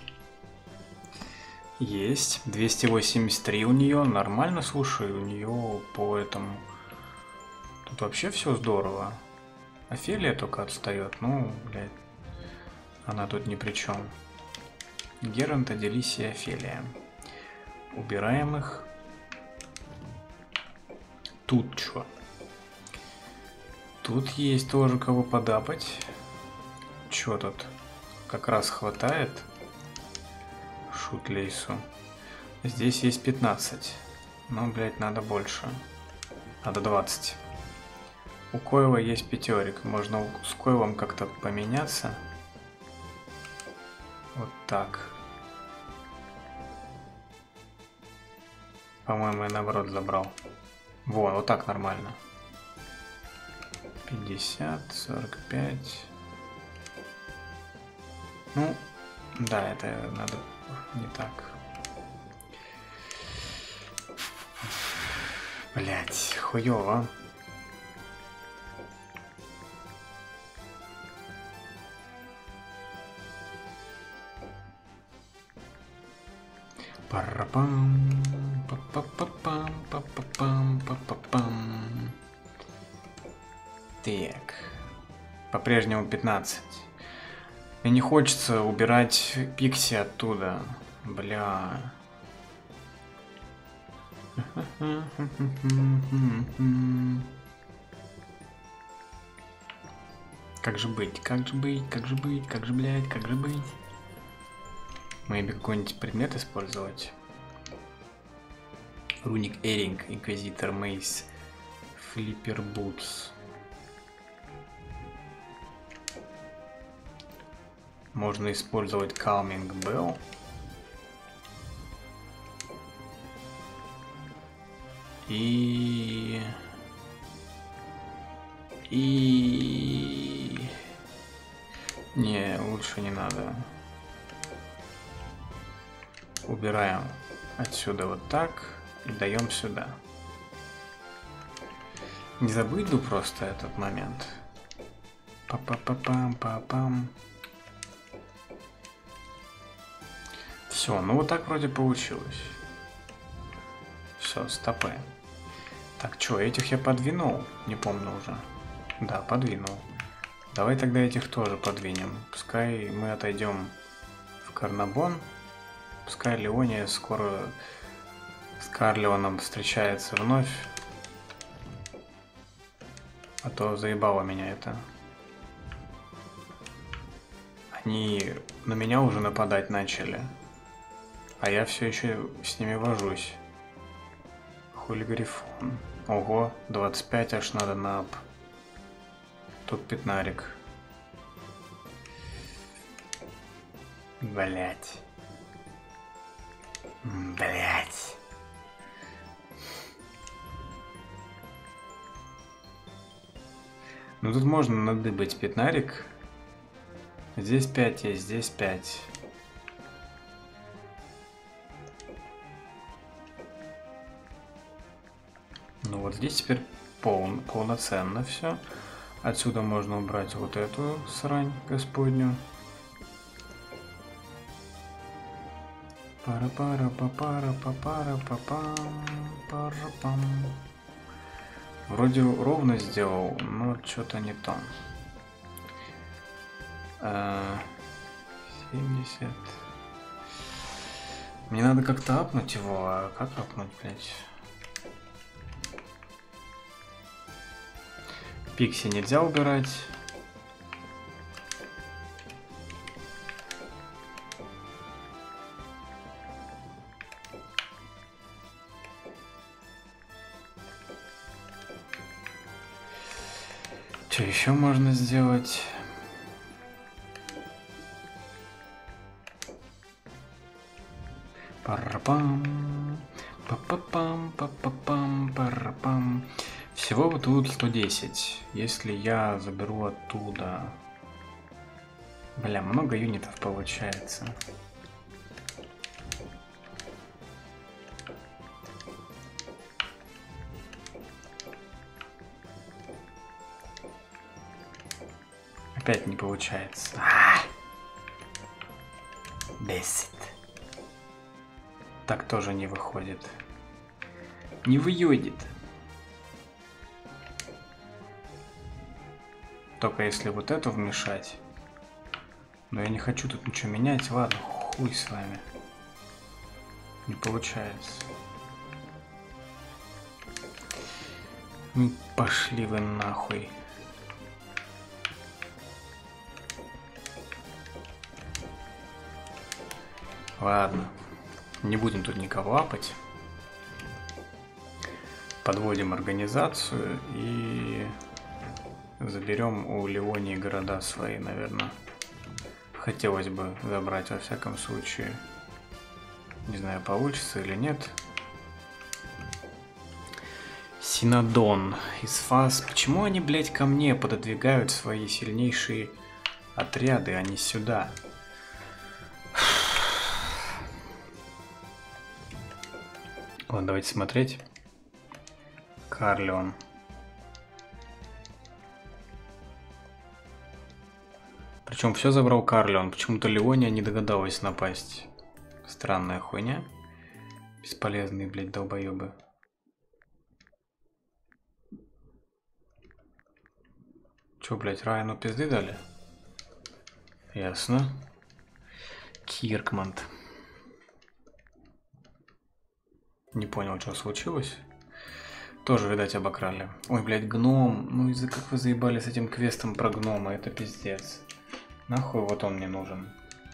Есть. 283 у нее. Нормально, слушай, у нее по этому... Тут вообще все здорово. Офелия только отстает. Ну, блядь. Она тут ни при чем. Герант, Аделисия, Офелия. Убираем их. Тут что? Тут есть тоже кого подапать. Чё тут? Как раз хватает. Шутлейсу. Здесь есть 15. Но, блядь, надо больше. Надо 20. У Койла есть пятерик. Можно с Койлом как-то поменяться. Вот так. По-моему, я наоборот забрал. Вон, вот так нормально. 50, 45. Ну, да, это надо не так. Блять, хуёво. Парапам, па-па-па-пам, па-па-пам, па-па-пам. Так. По-прежнему 15. Мне не хочется убирать Пикси оттуда. Бля. Как же быть? Как же быть? Как же быть? Как же, блядь? Как же быть? Maybe какой-нибудь предмет использовать. Руник Эринг, Инквизитор Мейс, Флиппер Бутс. Можно использовать Calming Bell. И не, лучше не надо. Убираем отсюда вот так и даем сюда. Не забуду просто этот момент. Па-па-па-пам-па-пам. Все, ну вот так вроде получилось. Все, стопы. Так, что, этих я подвинул? Не помню уже. Да, подвинул. Давай тогда этих тоже подвинем. Пускай мы отойдем в Карнабон. Пускай Леония скоро с Карлеоном встречается вновь. А то заебало меня это. Они на меня уже нападать начали. А я все еще с ними вожусь. Хулигрифон. Ого, 25 аж надо на ап. Тут пятнарик. Блять. Блять. Ну тут можно надыбать пятнарик. Здесь 5 есть, здесь 5. Ну вот здесь теперь полноценно все. Отсюда можно убрать вот эту срань господню. Пара-пара-па-пара-па-пара-па-пам-пара-пам. Вроде ровно сделал, но что-то не то. 70. Мне надо как-то апнуть его, а как апнуть, блядь? Пикси нельзя убирать. Что еще можно сделать? Парапам, папапам, папапам, парапам. Всего вот тут 110. Если я заберу оттуда... Бля, много юнитов получается. Опять не получается. Бесит. Так тоже не выходит. Не выйдет. Только если вот эту вмешать. Но я не хочу тут ничего менять. Ладно, хуй с вами. Не получается. Пошли вы нахуй. Ладно. Не будем тут никого апать. Подводим организацию и заберем у Ливонии города свои, наверное. Хотелось бы забрать во всяком случае. Не знаю, получится или нет. Синодон из Фас. Почему они, блядь, ко мне пододвигают свои сильнейшие отряды, а не сюда? Ладно, давайте смотреть. Карлион. Причем все забрал Карлион. Почему-то Ливония не догадалась напасть. Странная хуйня. Бесполезные, блядь, долбоебы. Че, блядь, Райану пизды дали? Ясно. Киркманд. Не понял, что случилось. Тоже, видать, обокрали. Ой, блядь, гном. Ну из-за как вы заебали с этим квестом про гнома. Это пиздец. Нахуй вот он мне нужен.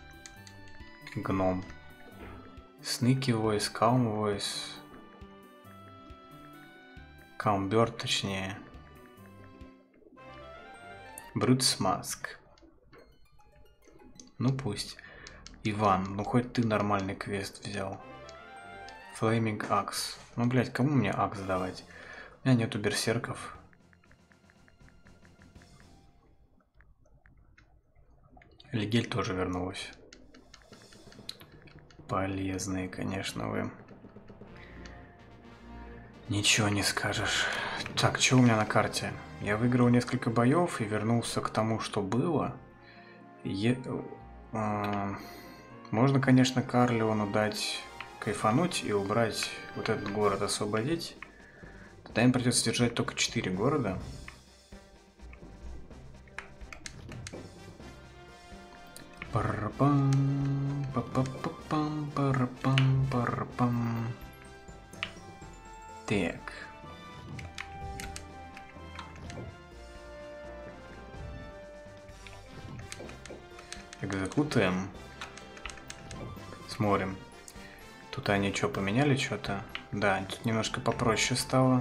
Гном. Сники Voice, Calm Voice. Calm Bird, точнее. Брутс Маск. Ну пусть. Иван, ну хоть ты нормальный квест взял. Flaming Axe. Ну, блядь, кому мне акс давать? У меня нету берсерков. Лигель тоже вернулась. Полезные, конечно, вы. Ничего не скажешь. Так, что у меня на карте? Я выиграл несколько боев и вернулся к тому, что было. Можно, конечно, Карлиону дать кайфануть и убрать вот этот город, освободить. Тогда им придется держать только 4 города. Парапам, папапам, парапам, парапам. Так. Экзекутуем. Смотрим. Тут они что, поменяли что-то? Да, тут немножко попроще стало.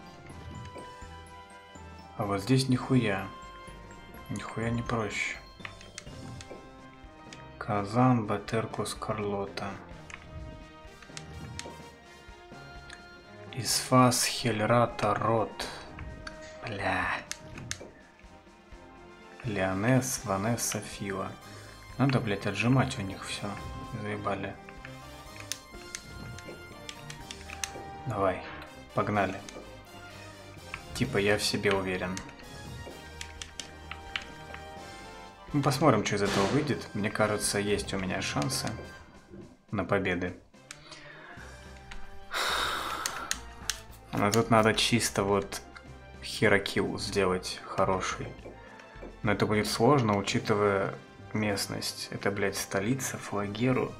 А вот здесь нихуя. Нихуя не проще. Казан, Батеркус, Карлота. Исфас, Хельрата, Рот. Бля. Леонес, Ванесса, Фила. Надо, блять, отжимать у них все. Заебали. Давай, погнали. Типа я в себе уверен. Ну, посмотрим, что из этого выйдет. Мне кажется, есть у меня шансы на победы. Но тут надо чисто вот херокилл сделать хороший. Но это будет сложно, учитывая местность. Это, блядь, столица, Флагеру.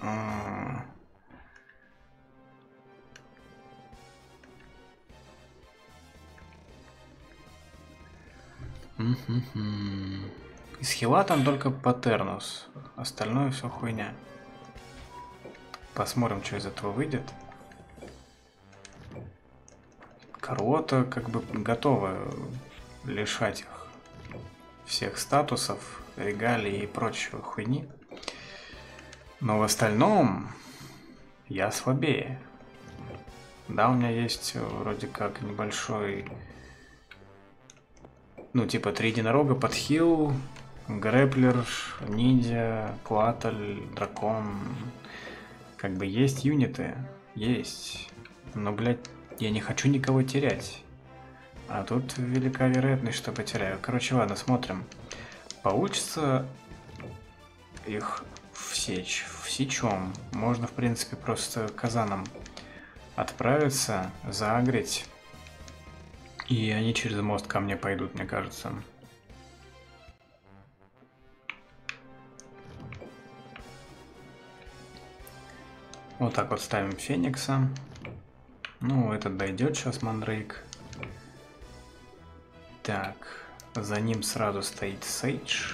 Из хила там только Патернус. Остальное все хуйня. Посмотрим, что из этого выйдет. Карлота как бы готова лишать их всех статусов, регалий и прочего хуйни. Но в остальном я слабее. Да, у меня есть вроде как небольшой... Ну, типа 3 единорога под хил, грэплер, ниндзя, клатль, дракон. Как бы есть юниты, есть. Но, блядь, я не хочу никого терять. А тут велика вероятность, что потеряю. Короче, ладно, смотрим. Получится их всечь. Всечем. Можно, в принципе, просто казаном отправиться, заагрить. И они через мост ко мне пойдут, мне кажется. Вот так вот ставим Феникса. Ну, этот дойдет сейчас, Мандрейк. Так, за ним сразу стоит Сейдж.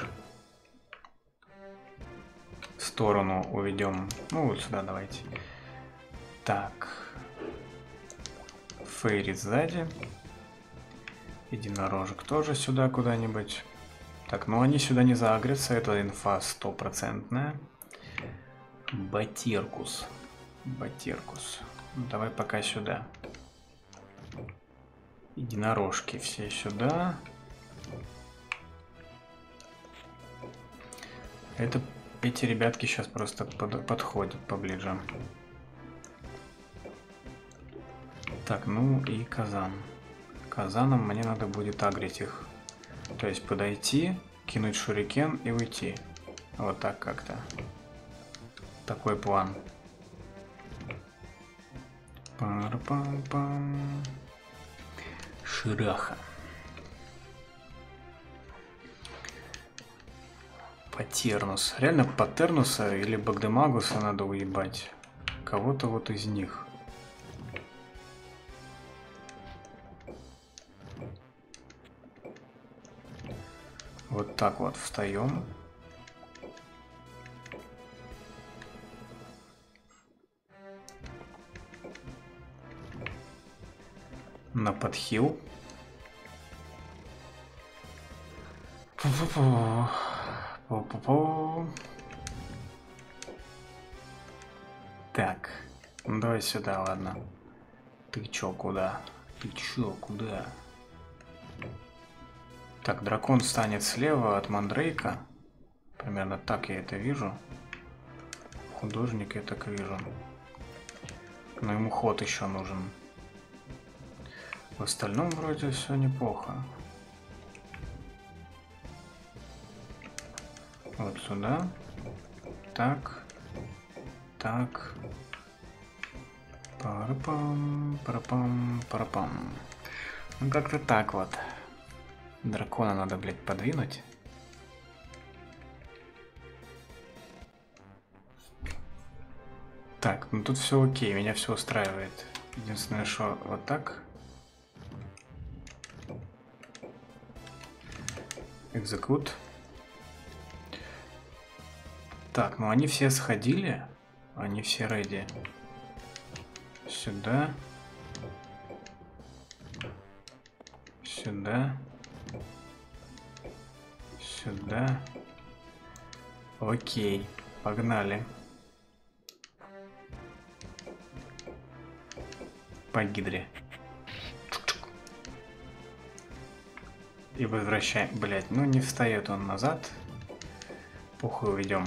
В сторону уведем. Ну, вот сюда давайте. Так. Фейри сзади. Единорожек тоже сюда куда-нибудь. Так, ну они сюда не заагрятся. Это инфа стопроцентная. Батиркус. Батиркус. Давай пока сюда. Единорожки все сюда. Эти ребятки сейчас просто подходят поближе. Так, ну и Казан. Казаном мне надо будет агрить их. То есть подойти, кинуть шурикен и уйти. Вот так как-то. Такой план. Пар-пам-пам. Шираха. Патернус. Реально Патернуса или Багдемагуса надо уебать. Кого-то вот из них. Вот так вот встаем. На подхил. Так, ну давай сюда, ладно. Ты чё, куда? Ты чё, куда? Так, дракон станет слева от Мандрейка. Примерно так я это вижу. Художник я так вижу. Но ему ход еще нужен. В остальном вроде все неплохо. Вот сюда. Так. Так. Парапам, парапам, парапам. Ну как-то так вот. Дракона надо, блядь, подвинуть. Так, ну тут все окей, меня все устраивает. Единственное, что вот так. Экзекут. Так, ну они все сходили. Они все ready. Сюда. Сюда. Сюда. Окей. Погнали. По гидре. И возвращаем. Блять, ну не встает он назад. Похуй, уведем.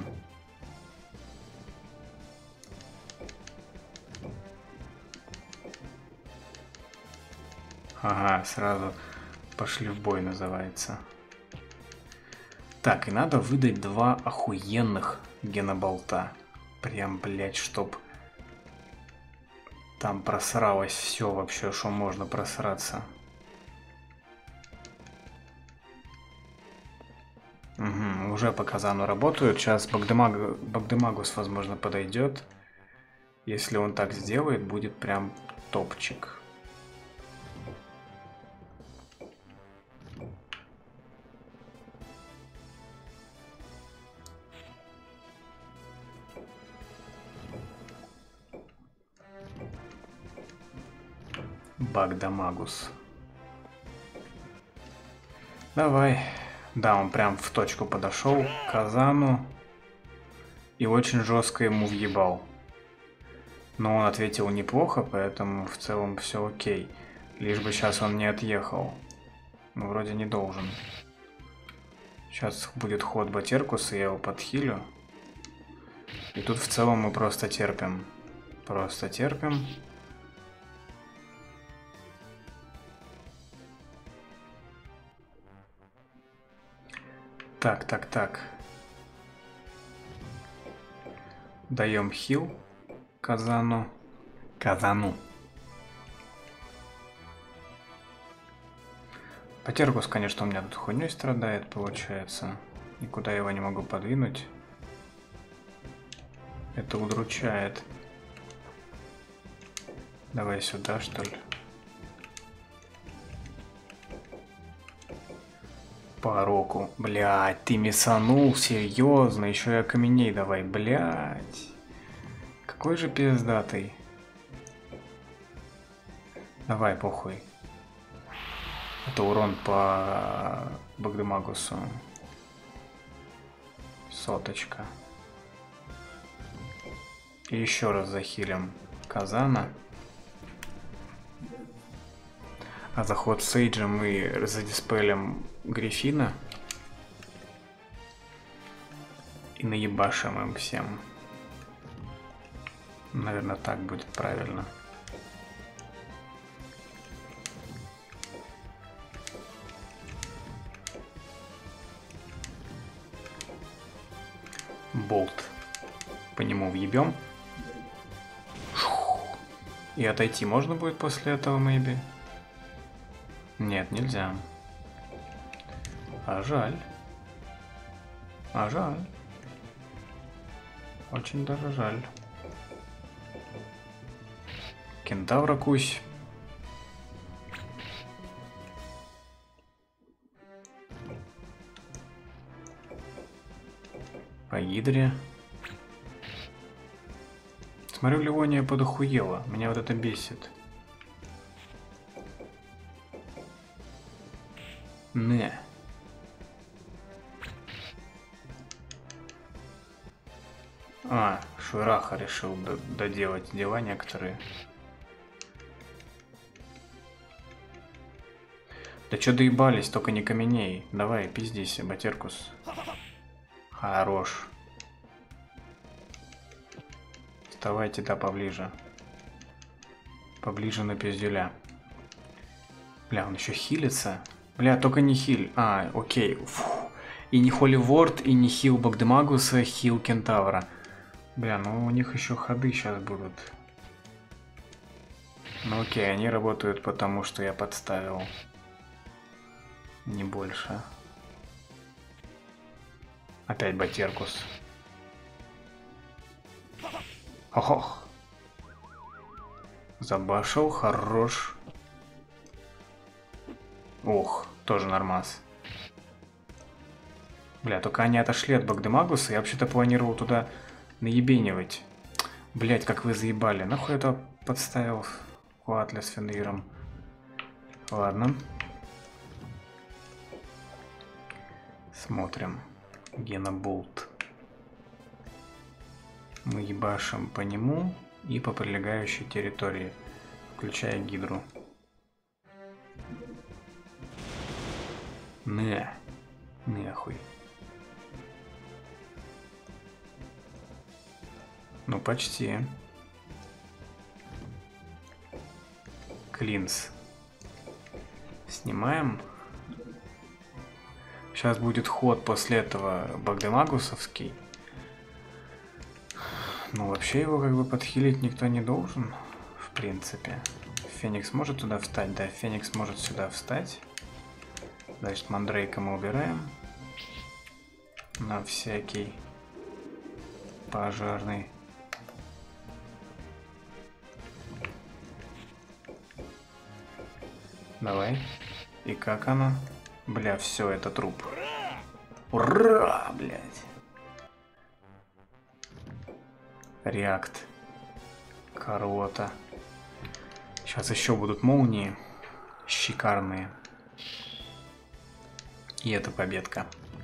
Ага, сразу пошли в бой, называется. Так, и надо выдать 2 охуенных геноболта. Прям, блять, чтоб там просралось все вообще, что можно просраться. Угу, уже по казану работают. Сейчас Багдемагус, возможно, подойдет. Если он так сделает, будет прям топчик. Багдемагус. Давай. Да, он прям в точку подошел к казану и очень жестко ему въебал. Но он ответил неплохо, поэтому в целом все окей. Лишь бы сейчас он не отъехал. Ну, вроде не должен. Сейчас будет ход Батеркуса, я его подхилю. И тут в целом мы просто терпим. Просто терпим. Так. Даем хил казану. Батеркус, конечно, у меня тут хуйней страдает, получается. Никуда его не могу подвинуть. Это удручает. Давай сюда, что ли. По року. Блядь, ты мисанул, серьезно. Еще и каменей давай, блядь. Какой же пиздатый. Давай, похуй. Это урон по Багдемагусу. 100. И еще раз захилим казана. А заход Сейджа мы задиспелим Гриффина. И наебашим им всем. Наверное, так будет правильно. Болт. По нему въебем. И отойти можно будет после этого, maybe? Нет, нельзя. А жаль. А жаль. Очень даже жаль. Кентавра кусь. По гидре. Смотрю, Ливония подохуела. Меня вот это бесит. Не. А, Шураха решил доделать дела некоторые. Да чё доебались, только не каменей. Давай, пиздись, Батеркус. Хорош. Вставайте, да, поближе. Поближе на пиздюля. Бля, он еще хилится. Бля, только не хиль. А, окей. Фу. И не Холиворд, и не хил Багдемагуса, хил Кентавра. Бля, ну у них еще ходы сейчас будут. Ну окей, они работают потому, что я подставил. Не больше. Опять Батеркус. Ох. Забашил, хорош. Ох, тоже нормас. Бля, только они отошли от Багдемагуса. Я вообще-то планировал туда наебенивать. Блять, как вы заебали. Нахуй это подставил Хуатля с Фенриром. Ладно. Смотрим. Геноболт. Мы ебашим по нему и по прилегающей территории, включая гидру. Нахуй. Ну почти. Клинс. Снимаем. Сейчас будет ход после этого Багдемагусовский. Ну вообще его как бы подхилить никто не должен. В принципе. Феникс может туда встать? Да, Феникс может сюда встать. Значит, Мандрейка мы убираем. На всякий пожарный. Давай. И как она? Бля, все, это труп. Ура, блядь. Реакт. Круто. Сейчас еще будут молнии. Шикарные. И это победка.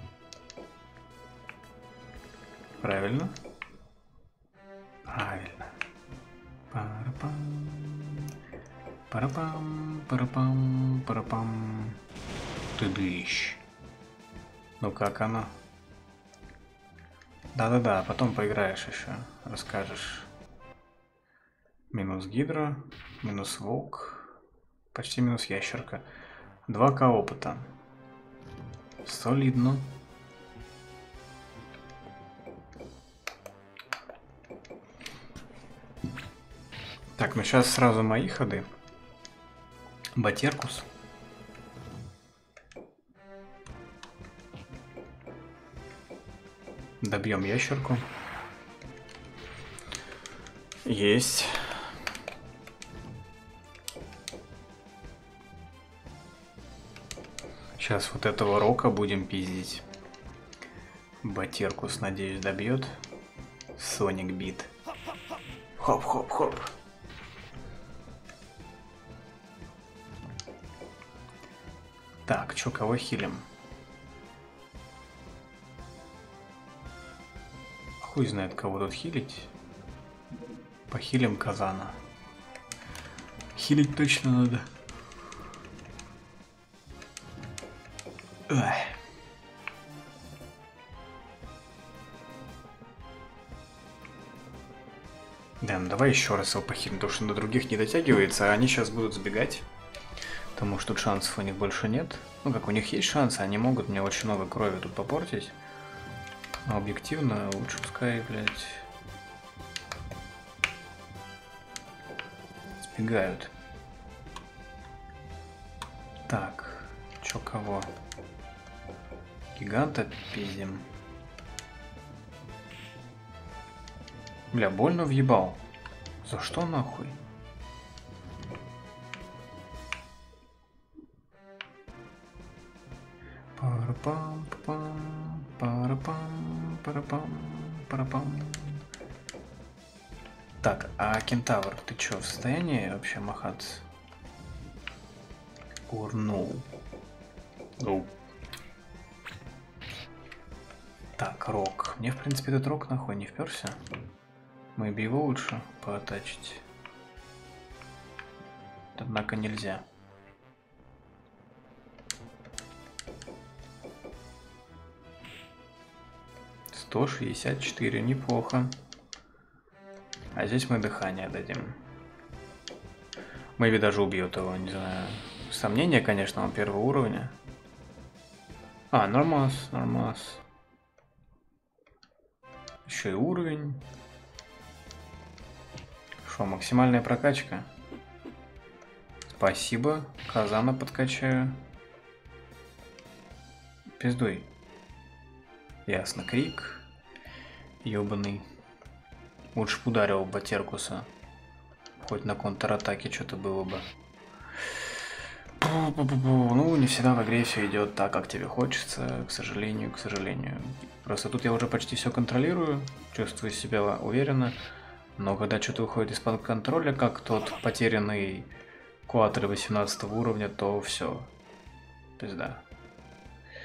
Правильно? Правильно. Пара-пам. Пара-пам, пара-пам, пара-пам. Ты дыщ. Ну как оно? Да-да-да, потом поиграешь еще. Расскажешь. Минус гидра, минус волк. Почти минус ящерка. 2К опыта. Солидно. Так, ну сейчас сразу мои ходы. Батеркус. Добьем ящерку. Есть. Сейчас вот этого рока будем пиздить. Батеркус, надеюсь, добьет. Соник бит. Хоп-хоп-хоп. Так, чё, кого хилим? Хуй знает, кого тут хилить. Похилим Казана. Хилить точно надо. Эх. Да, ну давай еще раз его похилим, потому что до других не дотягивается, а они сейчас будут сбегать. Потому что тут шансов у них больше нет. Ну как, у них есть шансы, они могут мне очень много крови тут попортить. Но объективно лучше пускай, блядь, сбегают. Так, чё кого? Гиганта пиздим. Бля, больно въебал. За что нахуй? Парапам, пам, парапам, парапам, парапам. Так, а кентавр, ты чё, в состоянии вообще махаться? Or no? No. Так, рок. Мне, в принципе, этот рок нахуй не вперся. Maybe его лучше поатачить. Однако нельзя. $164, неплохо. А здесь мы дыхание дадим. Maybe даже убьет его, не знаю. Сомнения, конечно, он первого уровня. А, нормас, нормас. Еще и уровень. Что, максимальная прокачка? Спасибо, Казана подкачаю. Пиздуй. Ясно, крик. Ёбаный. Лучше бы ударил Батеркуса. Хоть на контратаке что-то было бы. Ну, не всегда в игре все идет так, как тебе хочется, к сожалению, к сожалению. Просто тут я уже почти все контролирую, чувствую себя уверенно. Но когда что-то выходит из-под контроля, как тот потерянный Куатро 18 уровня, то все. Пизда.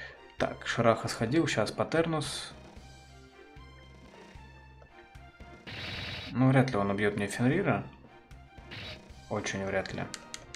Так, Шараха сходил, сейчас Патернус. Ну, вряд ли он убьет мне Фенрира. Очень вряд ли.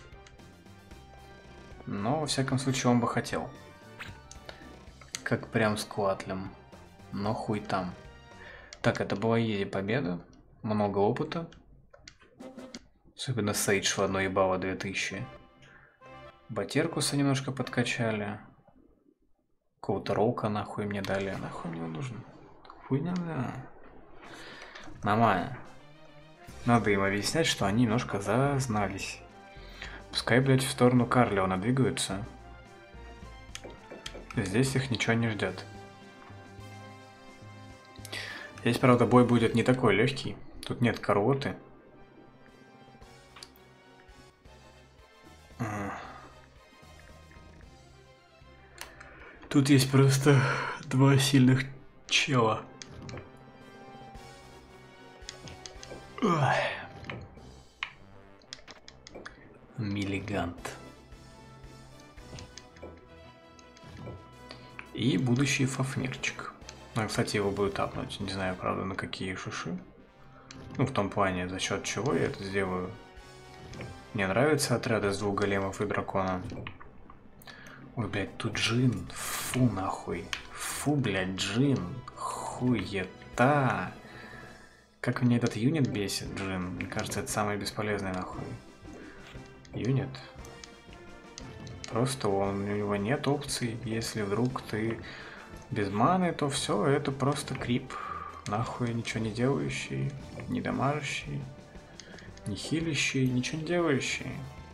Но, во всяком случае, он бы хотел. Как прям с Куатлем. Но хуй там. Так, это была изи победа. Много опыта. Особенно Сейдж в одно ебало 2000. Батеркуса немножко подкачали. Какого-то Роука нахуй мне дали. Нахуй мне он нужен? Хуйня, да. Нормально. Надо им объяснять, что они немножко зазнались. Пускай, блядь, в сторону Карлеона двигаются. Здесь их ничего не ждет. Здесь, правда, бой будет не такой легкий. Тут нет Кароты. Тут есть просто два сильных чела. Ой. Миллигант. И будущий Фафнирчик. Ну, кстати, его будет апнуть. Не знаю, правда, на какие шиши. Ну, в том плане, за счет чего я это сделаю. Мне нравятся отряды с 2 големов и дракона. Ой, блядь, тут Джин. Фу, нахуй. Фу, блядь, Джин. Хуета. Как меня этот юнит бесит, Джин. Мне кажется, это самый бесполезный, нахуй. Юнит. Просто у него нет опций. Если вдруг ты без маны, то все, это просто крип. Нахуй ничего не делающий, не дамажащий, не хилящий, ничего не делающий.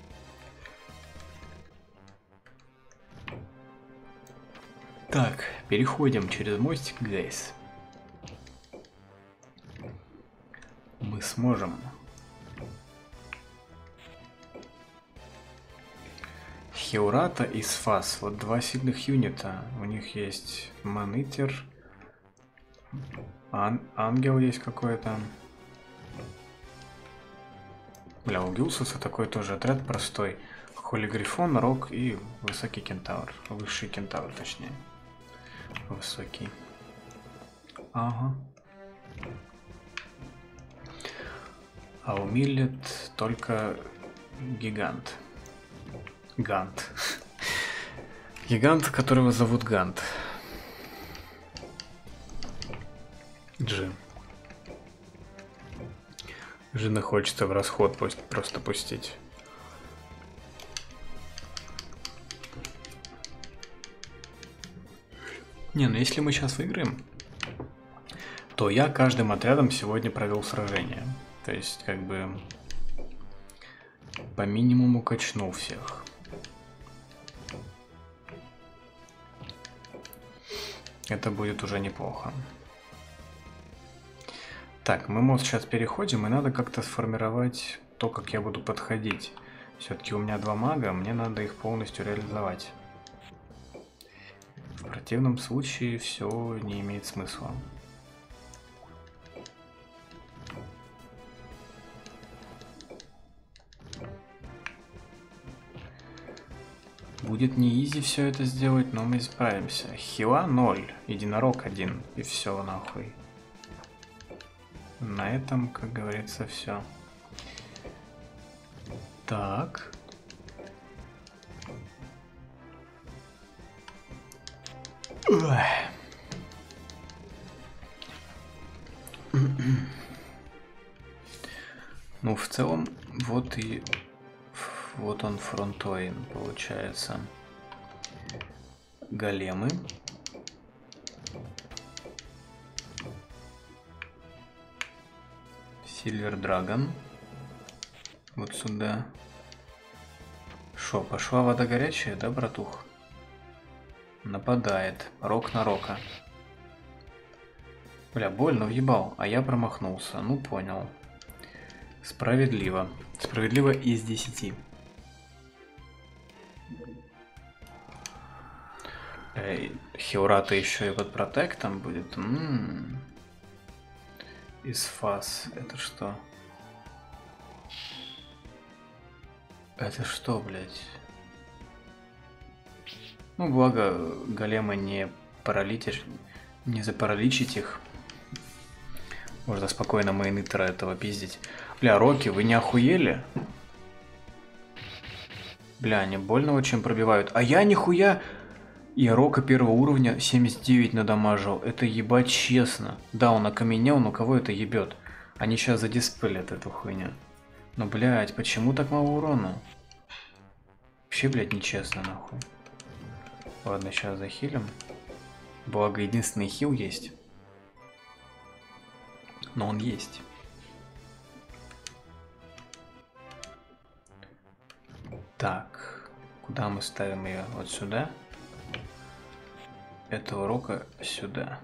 Так, переходим через мостик, гайс. Мы сможем. Хеурата и Сфас. Вот два сильных юнита. У них есть Манитер. Ангел есть какой-то. Бля, у Гилсуса такой тоже отряд простой. Холи Грифон, Рок и Высокий Кентавр. Высший Кентавр, точнее. Высокий. Ага. А у Миллет только Гигант. Гант. Гигант, которого зовут Гант. Джин. Джина хочется в расход просто пустить. Не, ну если мы сейчас выиграем, то я каждым отрядом сегодня провел сражение. То есть, как бы, по минимуму качнул всех. Это будет уже неплохо. Так, мы мост сейчас переходим, и надо как-то сформировать то, как я буду подходить. Все-таки у меня 2 мага, мне надо их полностью реализовать. В противном случае все не имеет смысла. Будет не изи все это сделать, но мы справимся. Хила 0, единорог 1, и все нахуй. На этом, как говорится, все. Так. Ну, в целом, вот и... Вот он, фронтоин, получается. Големы. Сильвер Драгон. Вот сюда. Шо, пошла вода горячая, да, братух? Нападает. Рок на Рока. Бля, больно въебал, а я промахнулся. Ну, понял. Справедливо. Справедливо из 10. Хеурата еще и под протектом будет. Из фаз. Это что? Это что, блядь? Ну, благо, големы не паралитишь, не запараличить их. Можно спокойно мейнитера этого пиздить. Бля, Роки, вы не охуели? Бля, они больно очень пробивают. А я нихуя... Я Рока первого уровня 79 надамажил. Это ебать честно. Да, он окаменел, но кого это ебет? Они сейчас задиспелят эту хуйню. Но, блядь, почему так мало урона? Вообще, блядь, нечестно, нахуй. Ладно, сейчас захилим. Благо, единственный хил есть. Но он есть. Так, куда мы ставим ее? Вот сюда. Этого Рока сюда.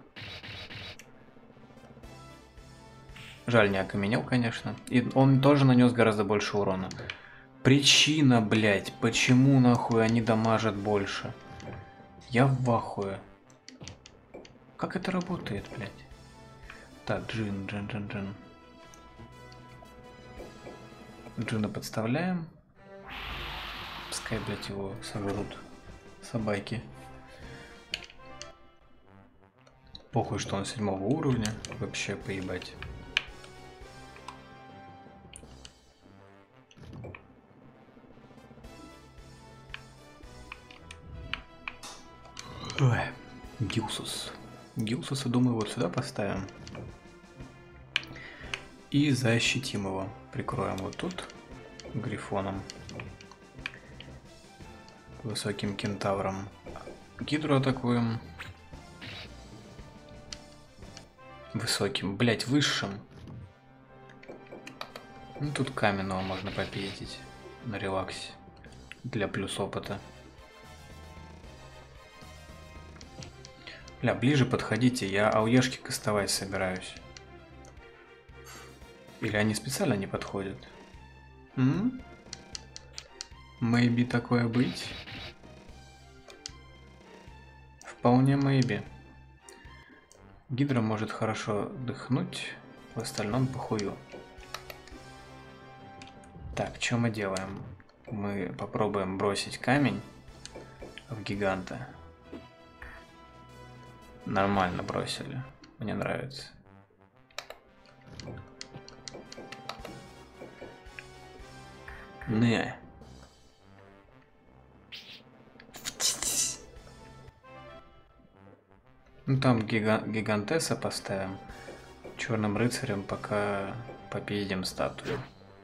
Жаль, не окаменел, конечно. И он тоже нанес гораздо больше урона. Причина, блядь, почему нахуй они дамажат больше? Я в ахуе. Как это работает, блядь? Так, Джин. Джина подставляем. Пускай, блядь, его сожрут собаки. Похуй, что он 7-го уровня. Вообще поебать. Ой, Гилсус. Гилсуса, думаю, вот сюда поставим. И защитим его. Прикроем вот тут грифоном. Высоким кентавром. Гидру атакуем. Высоким, блять, высшим. Ну тут каменного можно попиздить на релаксе. Для плюс опыта. Бля, ближе подходите, я ауешки кастовать собираюсь. Или они специально не подходят? Maybe такое быть? Вполне maybe. Гидра может хорошо дыхнуть, в остальном похую. Так, что мы делаем? Мы попробуем бросить камень в гиганта. Нормально бросили. Мне нравится. Не. Ну там гигантеса поставим. Черным рыцарем пока попиздим статую.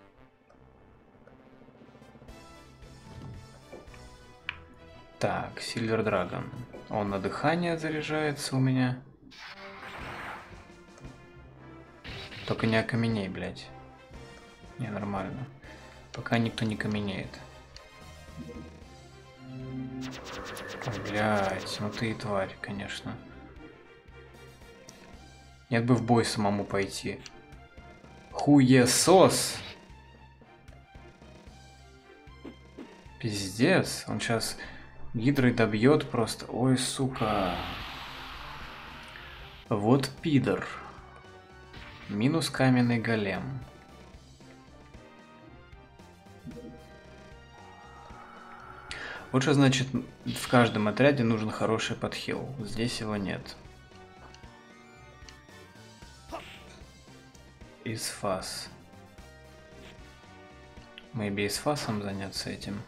Так, Сильвер Драгон. Он на дыхание заряжается у меня. Только не окаменей, блядь. Не, нормально. Пока никто не каменеет. Блядь, ну ты и тварь, конечно. Нет бы в бой самому пойти. Хуесос! Пиздец, он сейчас гидрой добьет просто. Ой, сука. Вот пидор. Минус каменный голем. Лучше, значит, в каждом отряде нужен хороший подхил. Здесь его нет. Исфас. Maybe Исфасом заняться этим.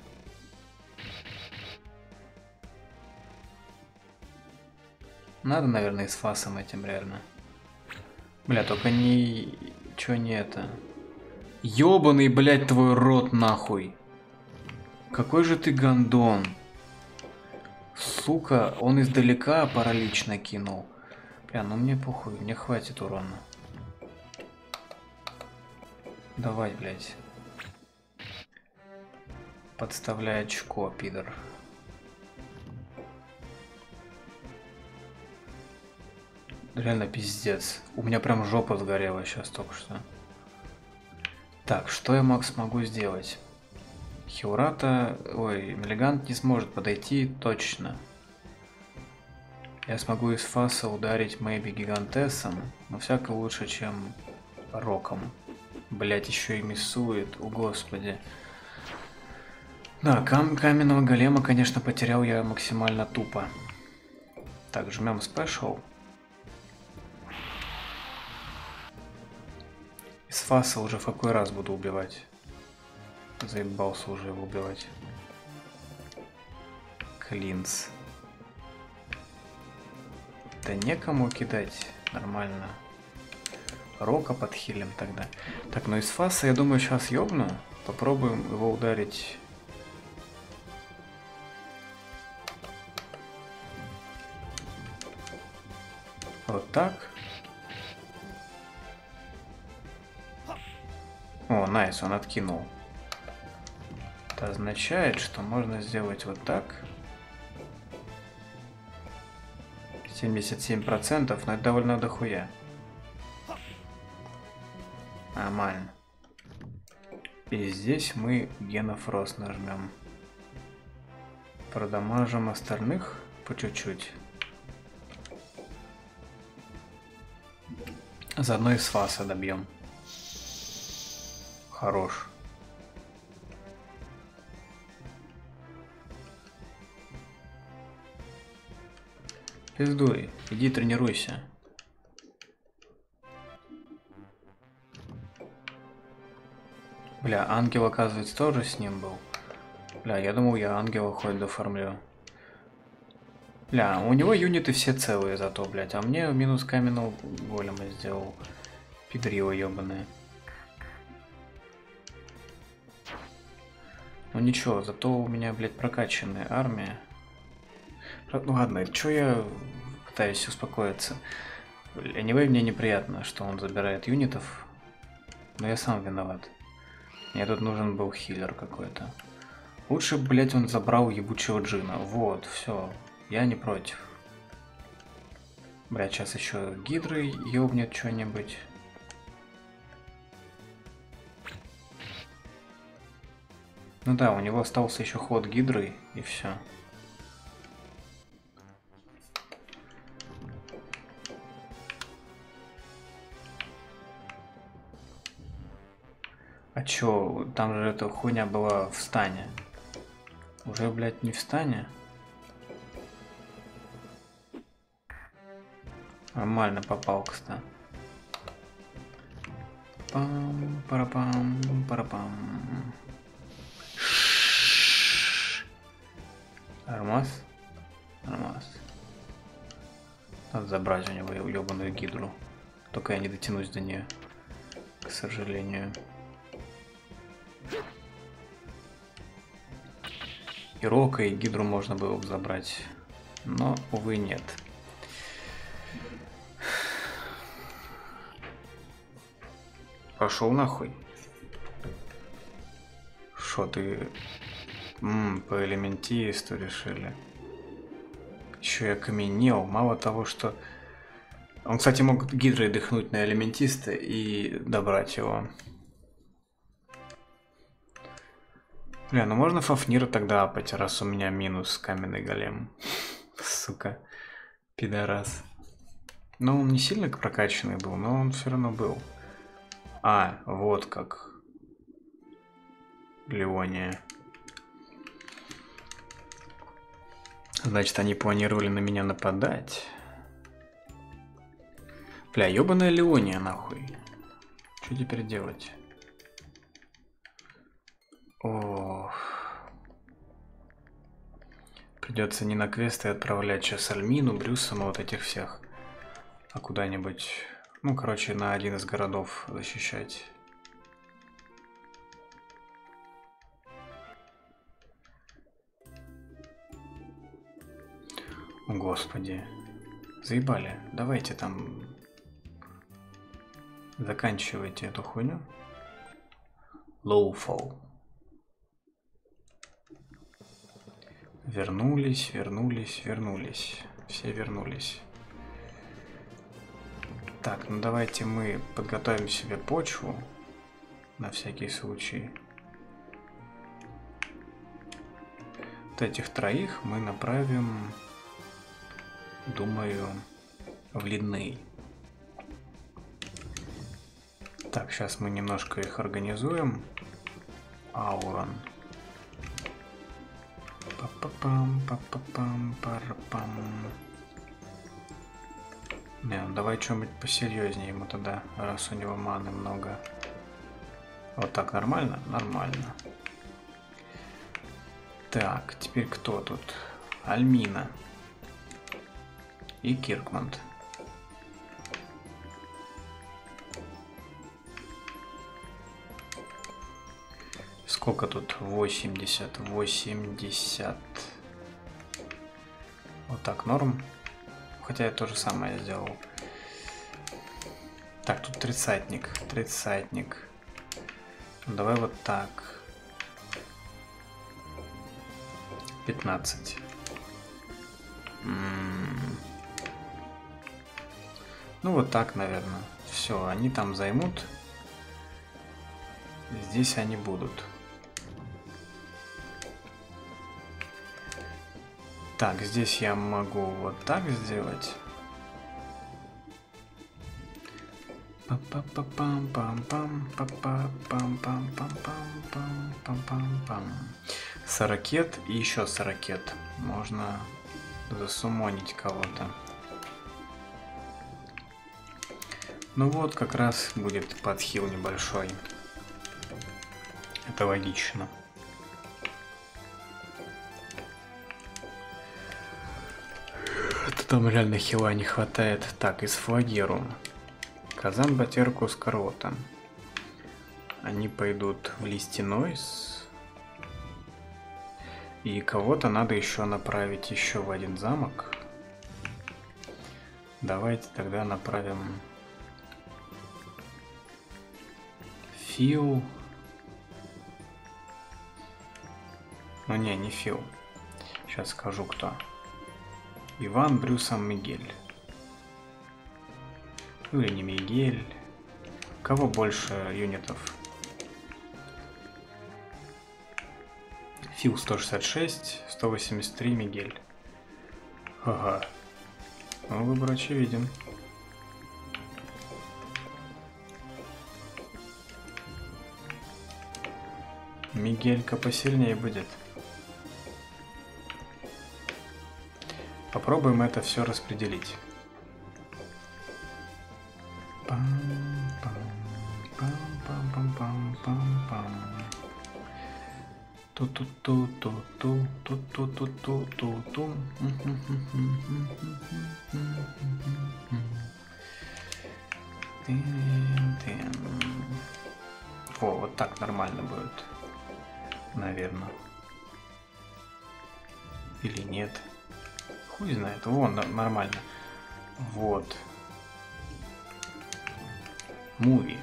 Надо, наверное, Исфасом этим реально. Бля, только не... Чё не это? Ёбаный, блядь, твой рот нахуй. Какой же ты гандон. Сука, он издалека паралич накинул. Бля, ну мне похуй, мне хватит урона. Давай, блядь. Подставляй очко, пидор. Реально пиздец. У меня прям жопа сгорела сейчас только что. Так, что я смогу сделать? Хиурата... Ой, Мелигант не сможет подойти точно. Я смогу из фаса ударить Мэйби Гигантесом, но всяко лучше, чем Роком. Блять, еще и миссует, о господи. Да, каменного голема, конечно, потерял я максимально тупо. Так, жмем спешл. С фаса уже в какой раз буду убивать? Заебался уже его убивать. Клинс. Да некому кидать. Нормально. Рока подхилим тогда. Так, ну из фаса, я думаю, сейчас ёбну. Попробуем его ударить. Вот так. О, найс, он откинул. Это означает, что можно сделать вот так. 77%, но это довольно дохуя. Нормально. И здесь мы Генофрост нажмем. Продамажим остальных по чуть-чуть. Заодно и с фаса добьем. Хорош. Пиздуй, иди тренируйся. Бля, ангел, оказывается, тоже с ним был. Бля, я думал, я ангела хоть доформлю. Бля, у него юниты все целые зато, блядь. А мне минус каменного голема сделал. Пидрио ёбаные. Ну ничего, зато у меня, блядь, прокачанная армия. Ну ладно, чё я пытаюсь успокоиться. Anyway, мне неприятно, что он забирает юнитов. Но я сам виноват. Мне тут нужен был хиллер какой-то. Лучше, блядь, он забрал ебучего джина. Вот, все. Я не против. Блядь, сейчас еще гидры ёбнет что-нибудь. Ну да, у него остался еще ход гидры и все. А чё, там же эта хуйня была в стане. Уже, блядь, не в стане? Нормально попал, кстати. Пам-парапам-парапам. Армаз? Армаз. Надо забрать у него ебаную гидру. Только я не дотянусь до нее, к сожалению. И Рока, и гидру можно было бы забрать. Но, увы, нет. Пошел нахуй. Шо ты... по элементисту решили. Еще я каменел. Мало того, что... Он, кстати, мог гидрой дыхнуть на элементиста и добрать его. Бля, ну можно Фафнира тогда апать, раз у меня минус каменный голем. Сука. Пидорас. Ну, он не сильно прокачанный был, но он все равно был. А, вот как. Леония. Значит, они планировали на меня нападать. Бля, ёбаная Леония, нахуй. Что теперь делать? Ох. Придется не на квесты отправлять сейчас Альмину, Брюсома, вот этих всех. А куда-нибудь... Ну, короче, на один из городов защищать. Господи. Заебали. Давайте там... Заканчивайте эту хуйню. Lowfall. Вернулись, вернулись, вернулись. Все вернулись. Так, ну давайте мы подготовим себе почву. На всякий случай. Вот этих троих мы направим, думаю, в Лидней. Так, сейчас мы немножко их организуем. Аурон. Па-па-пам, па-па-пам, пара-пам. Не, ну давай что-нибудь посерьезнее ему тогда, раз у него маны много. Вот так нормально? Нормально. Так, теперь кто тут? Альмина. И Киркманд. Сколько тут? 80. 80. Вот так норм. Хотя я то же самое сделал. Так, тут тридцатник. Тридцатник. Давай вот так. 15. Ну вот так, наверное. Все, они там займут. Здесь они будут. Так, здесь я могу вот так сделать. С ракет и еще с ракет. Можно засумонить кого-то. Ну вот, как раз будет подхил небольшой. Это логично. Это там реально хила не хватает. Так, из Флагеру. Казан, Батерку, Скарлота. Они пойдут в Листинойс. И кого-то надо еще направить еще в один замок. Давайте тогда направим Фил. Ну не Фил. Сейчас скажу кто. Иван, Брюсом, Мигель. Ну или не Мигель. Кого больше юнитов? Фил 166, 183 Мигель. Ага. Ну, выбор очевиден. Мигелька посильнее будет. Попробуем это все распределить. О, вот так нормально будет. Наверное. Или нет. Хуй знает. Вон, нормально. Вот. Муви.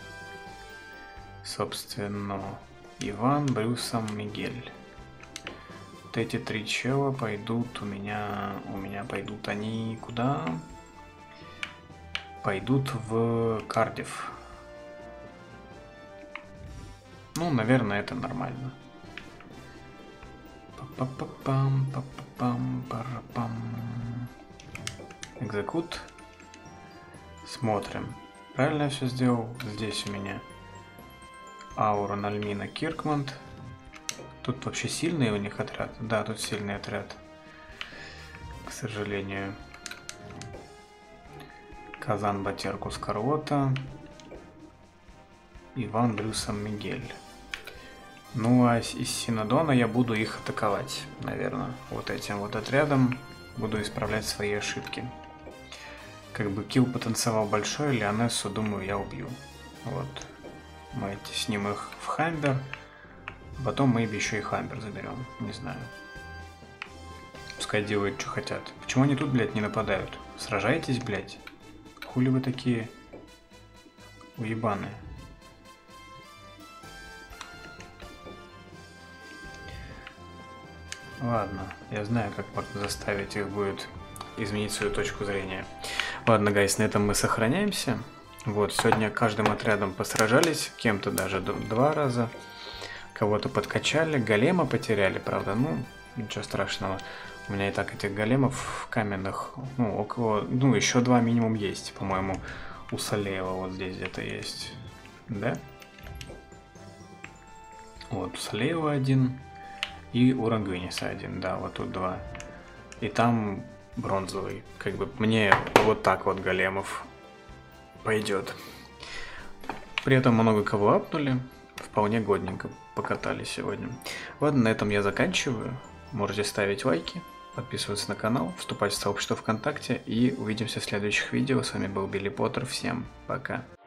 Собственно, Иван, Брюсом, Мигель. Вот эти три чела пойдут у меня пойдут они куда? Пойдут в Кардифф. Ну, наверное, это нормально. Экзекут. Смотрим. Правильно я все сделал? Здесь у меня Аурон, Альмина, Киркманд. Тут вообще сильный у них отряд? Да, тут сильный отряд. К сожалению. Казан, Батерку, Скарлота. Иван, Брюсом, Мигель. Ну а из Синодона я буду их атаковать, наверное. Вот этим вот отрядом буду исправлять свои ошибки. Как бы килл потенциал большой, Лионессу, думаю, я убью. Вот. Мы тесним их в Хамбер. Потом мы еще и Хамбер заберем. Не знаю. Пускай делают, что хотят. Почему они тут, блядь, не нападают? Сражаетесь, блядь? Хули вы такие уебаные? Ладно, я знаю, как можно заставить их будет изменить свою точку зрения. Ладно, гайс, на этом мы сохраняемся. Вот, сегодня каждым отрядом посражались, кем-то даже 2 раза. Кого-то подкачали, голема потеряли, правда, ну, ничего страшного. У меня и так этих големов каменных, ну, около, ну, еще 2 минимум есть, по-моему, у Салеева вот здесь где-то есть, да? Вот, у Салеева 1 и у Рангвиниса 1, да, вот тут 2. И там бронзовый, как бы мне вот так вот големов пойдет. При этом много кого апнули. вполне годненько покатали сегодня. Ладно, на этом я заканчиваю. Можете ставить лайки, подписываться на канал, вступать в сообщество ВКонтакте и увидимся в следующих видео. С вами был Билли Поттер. Всем пока.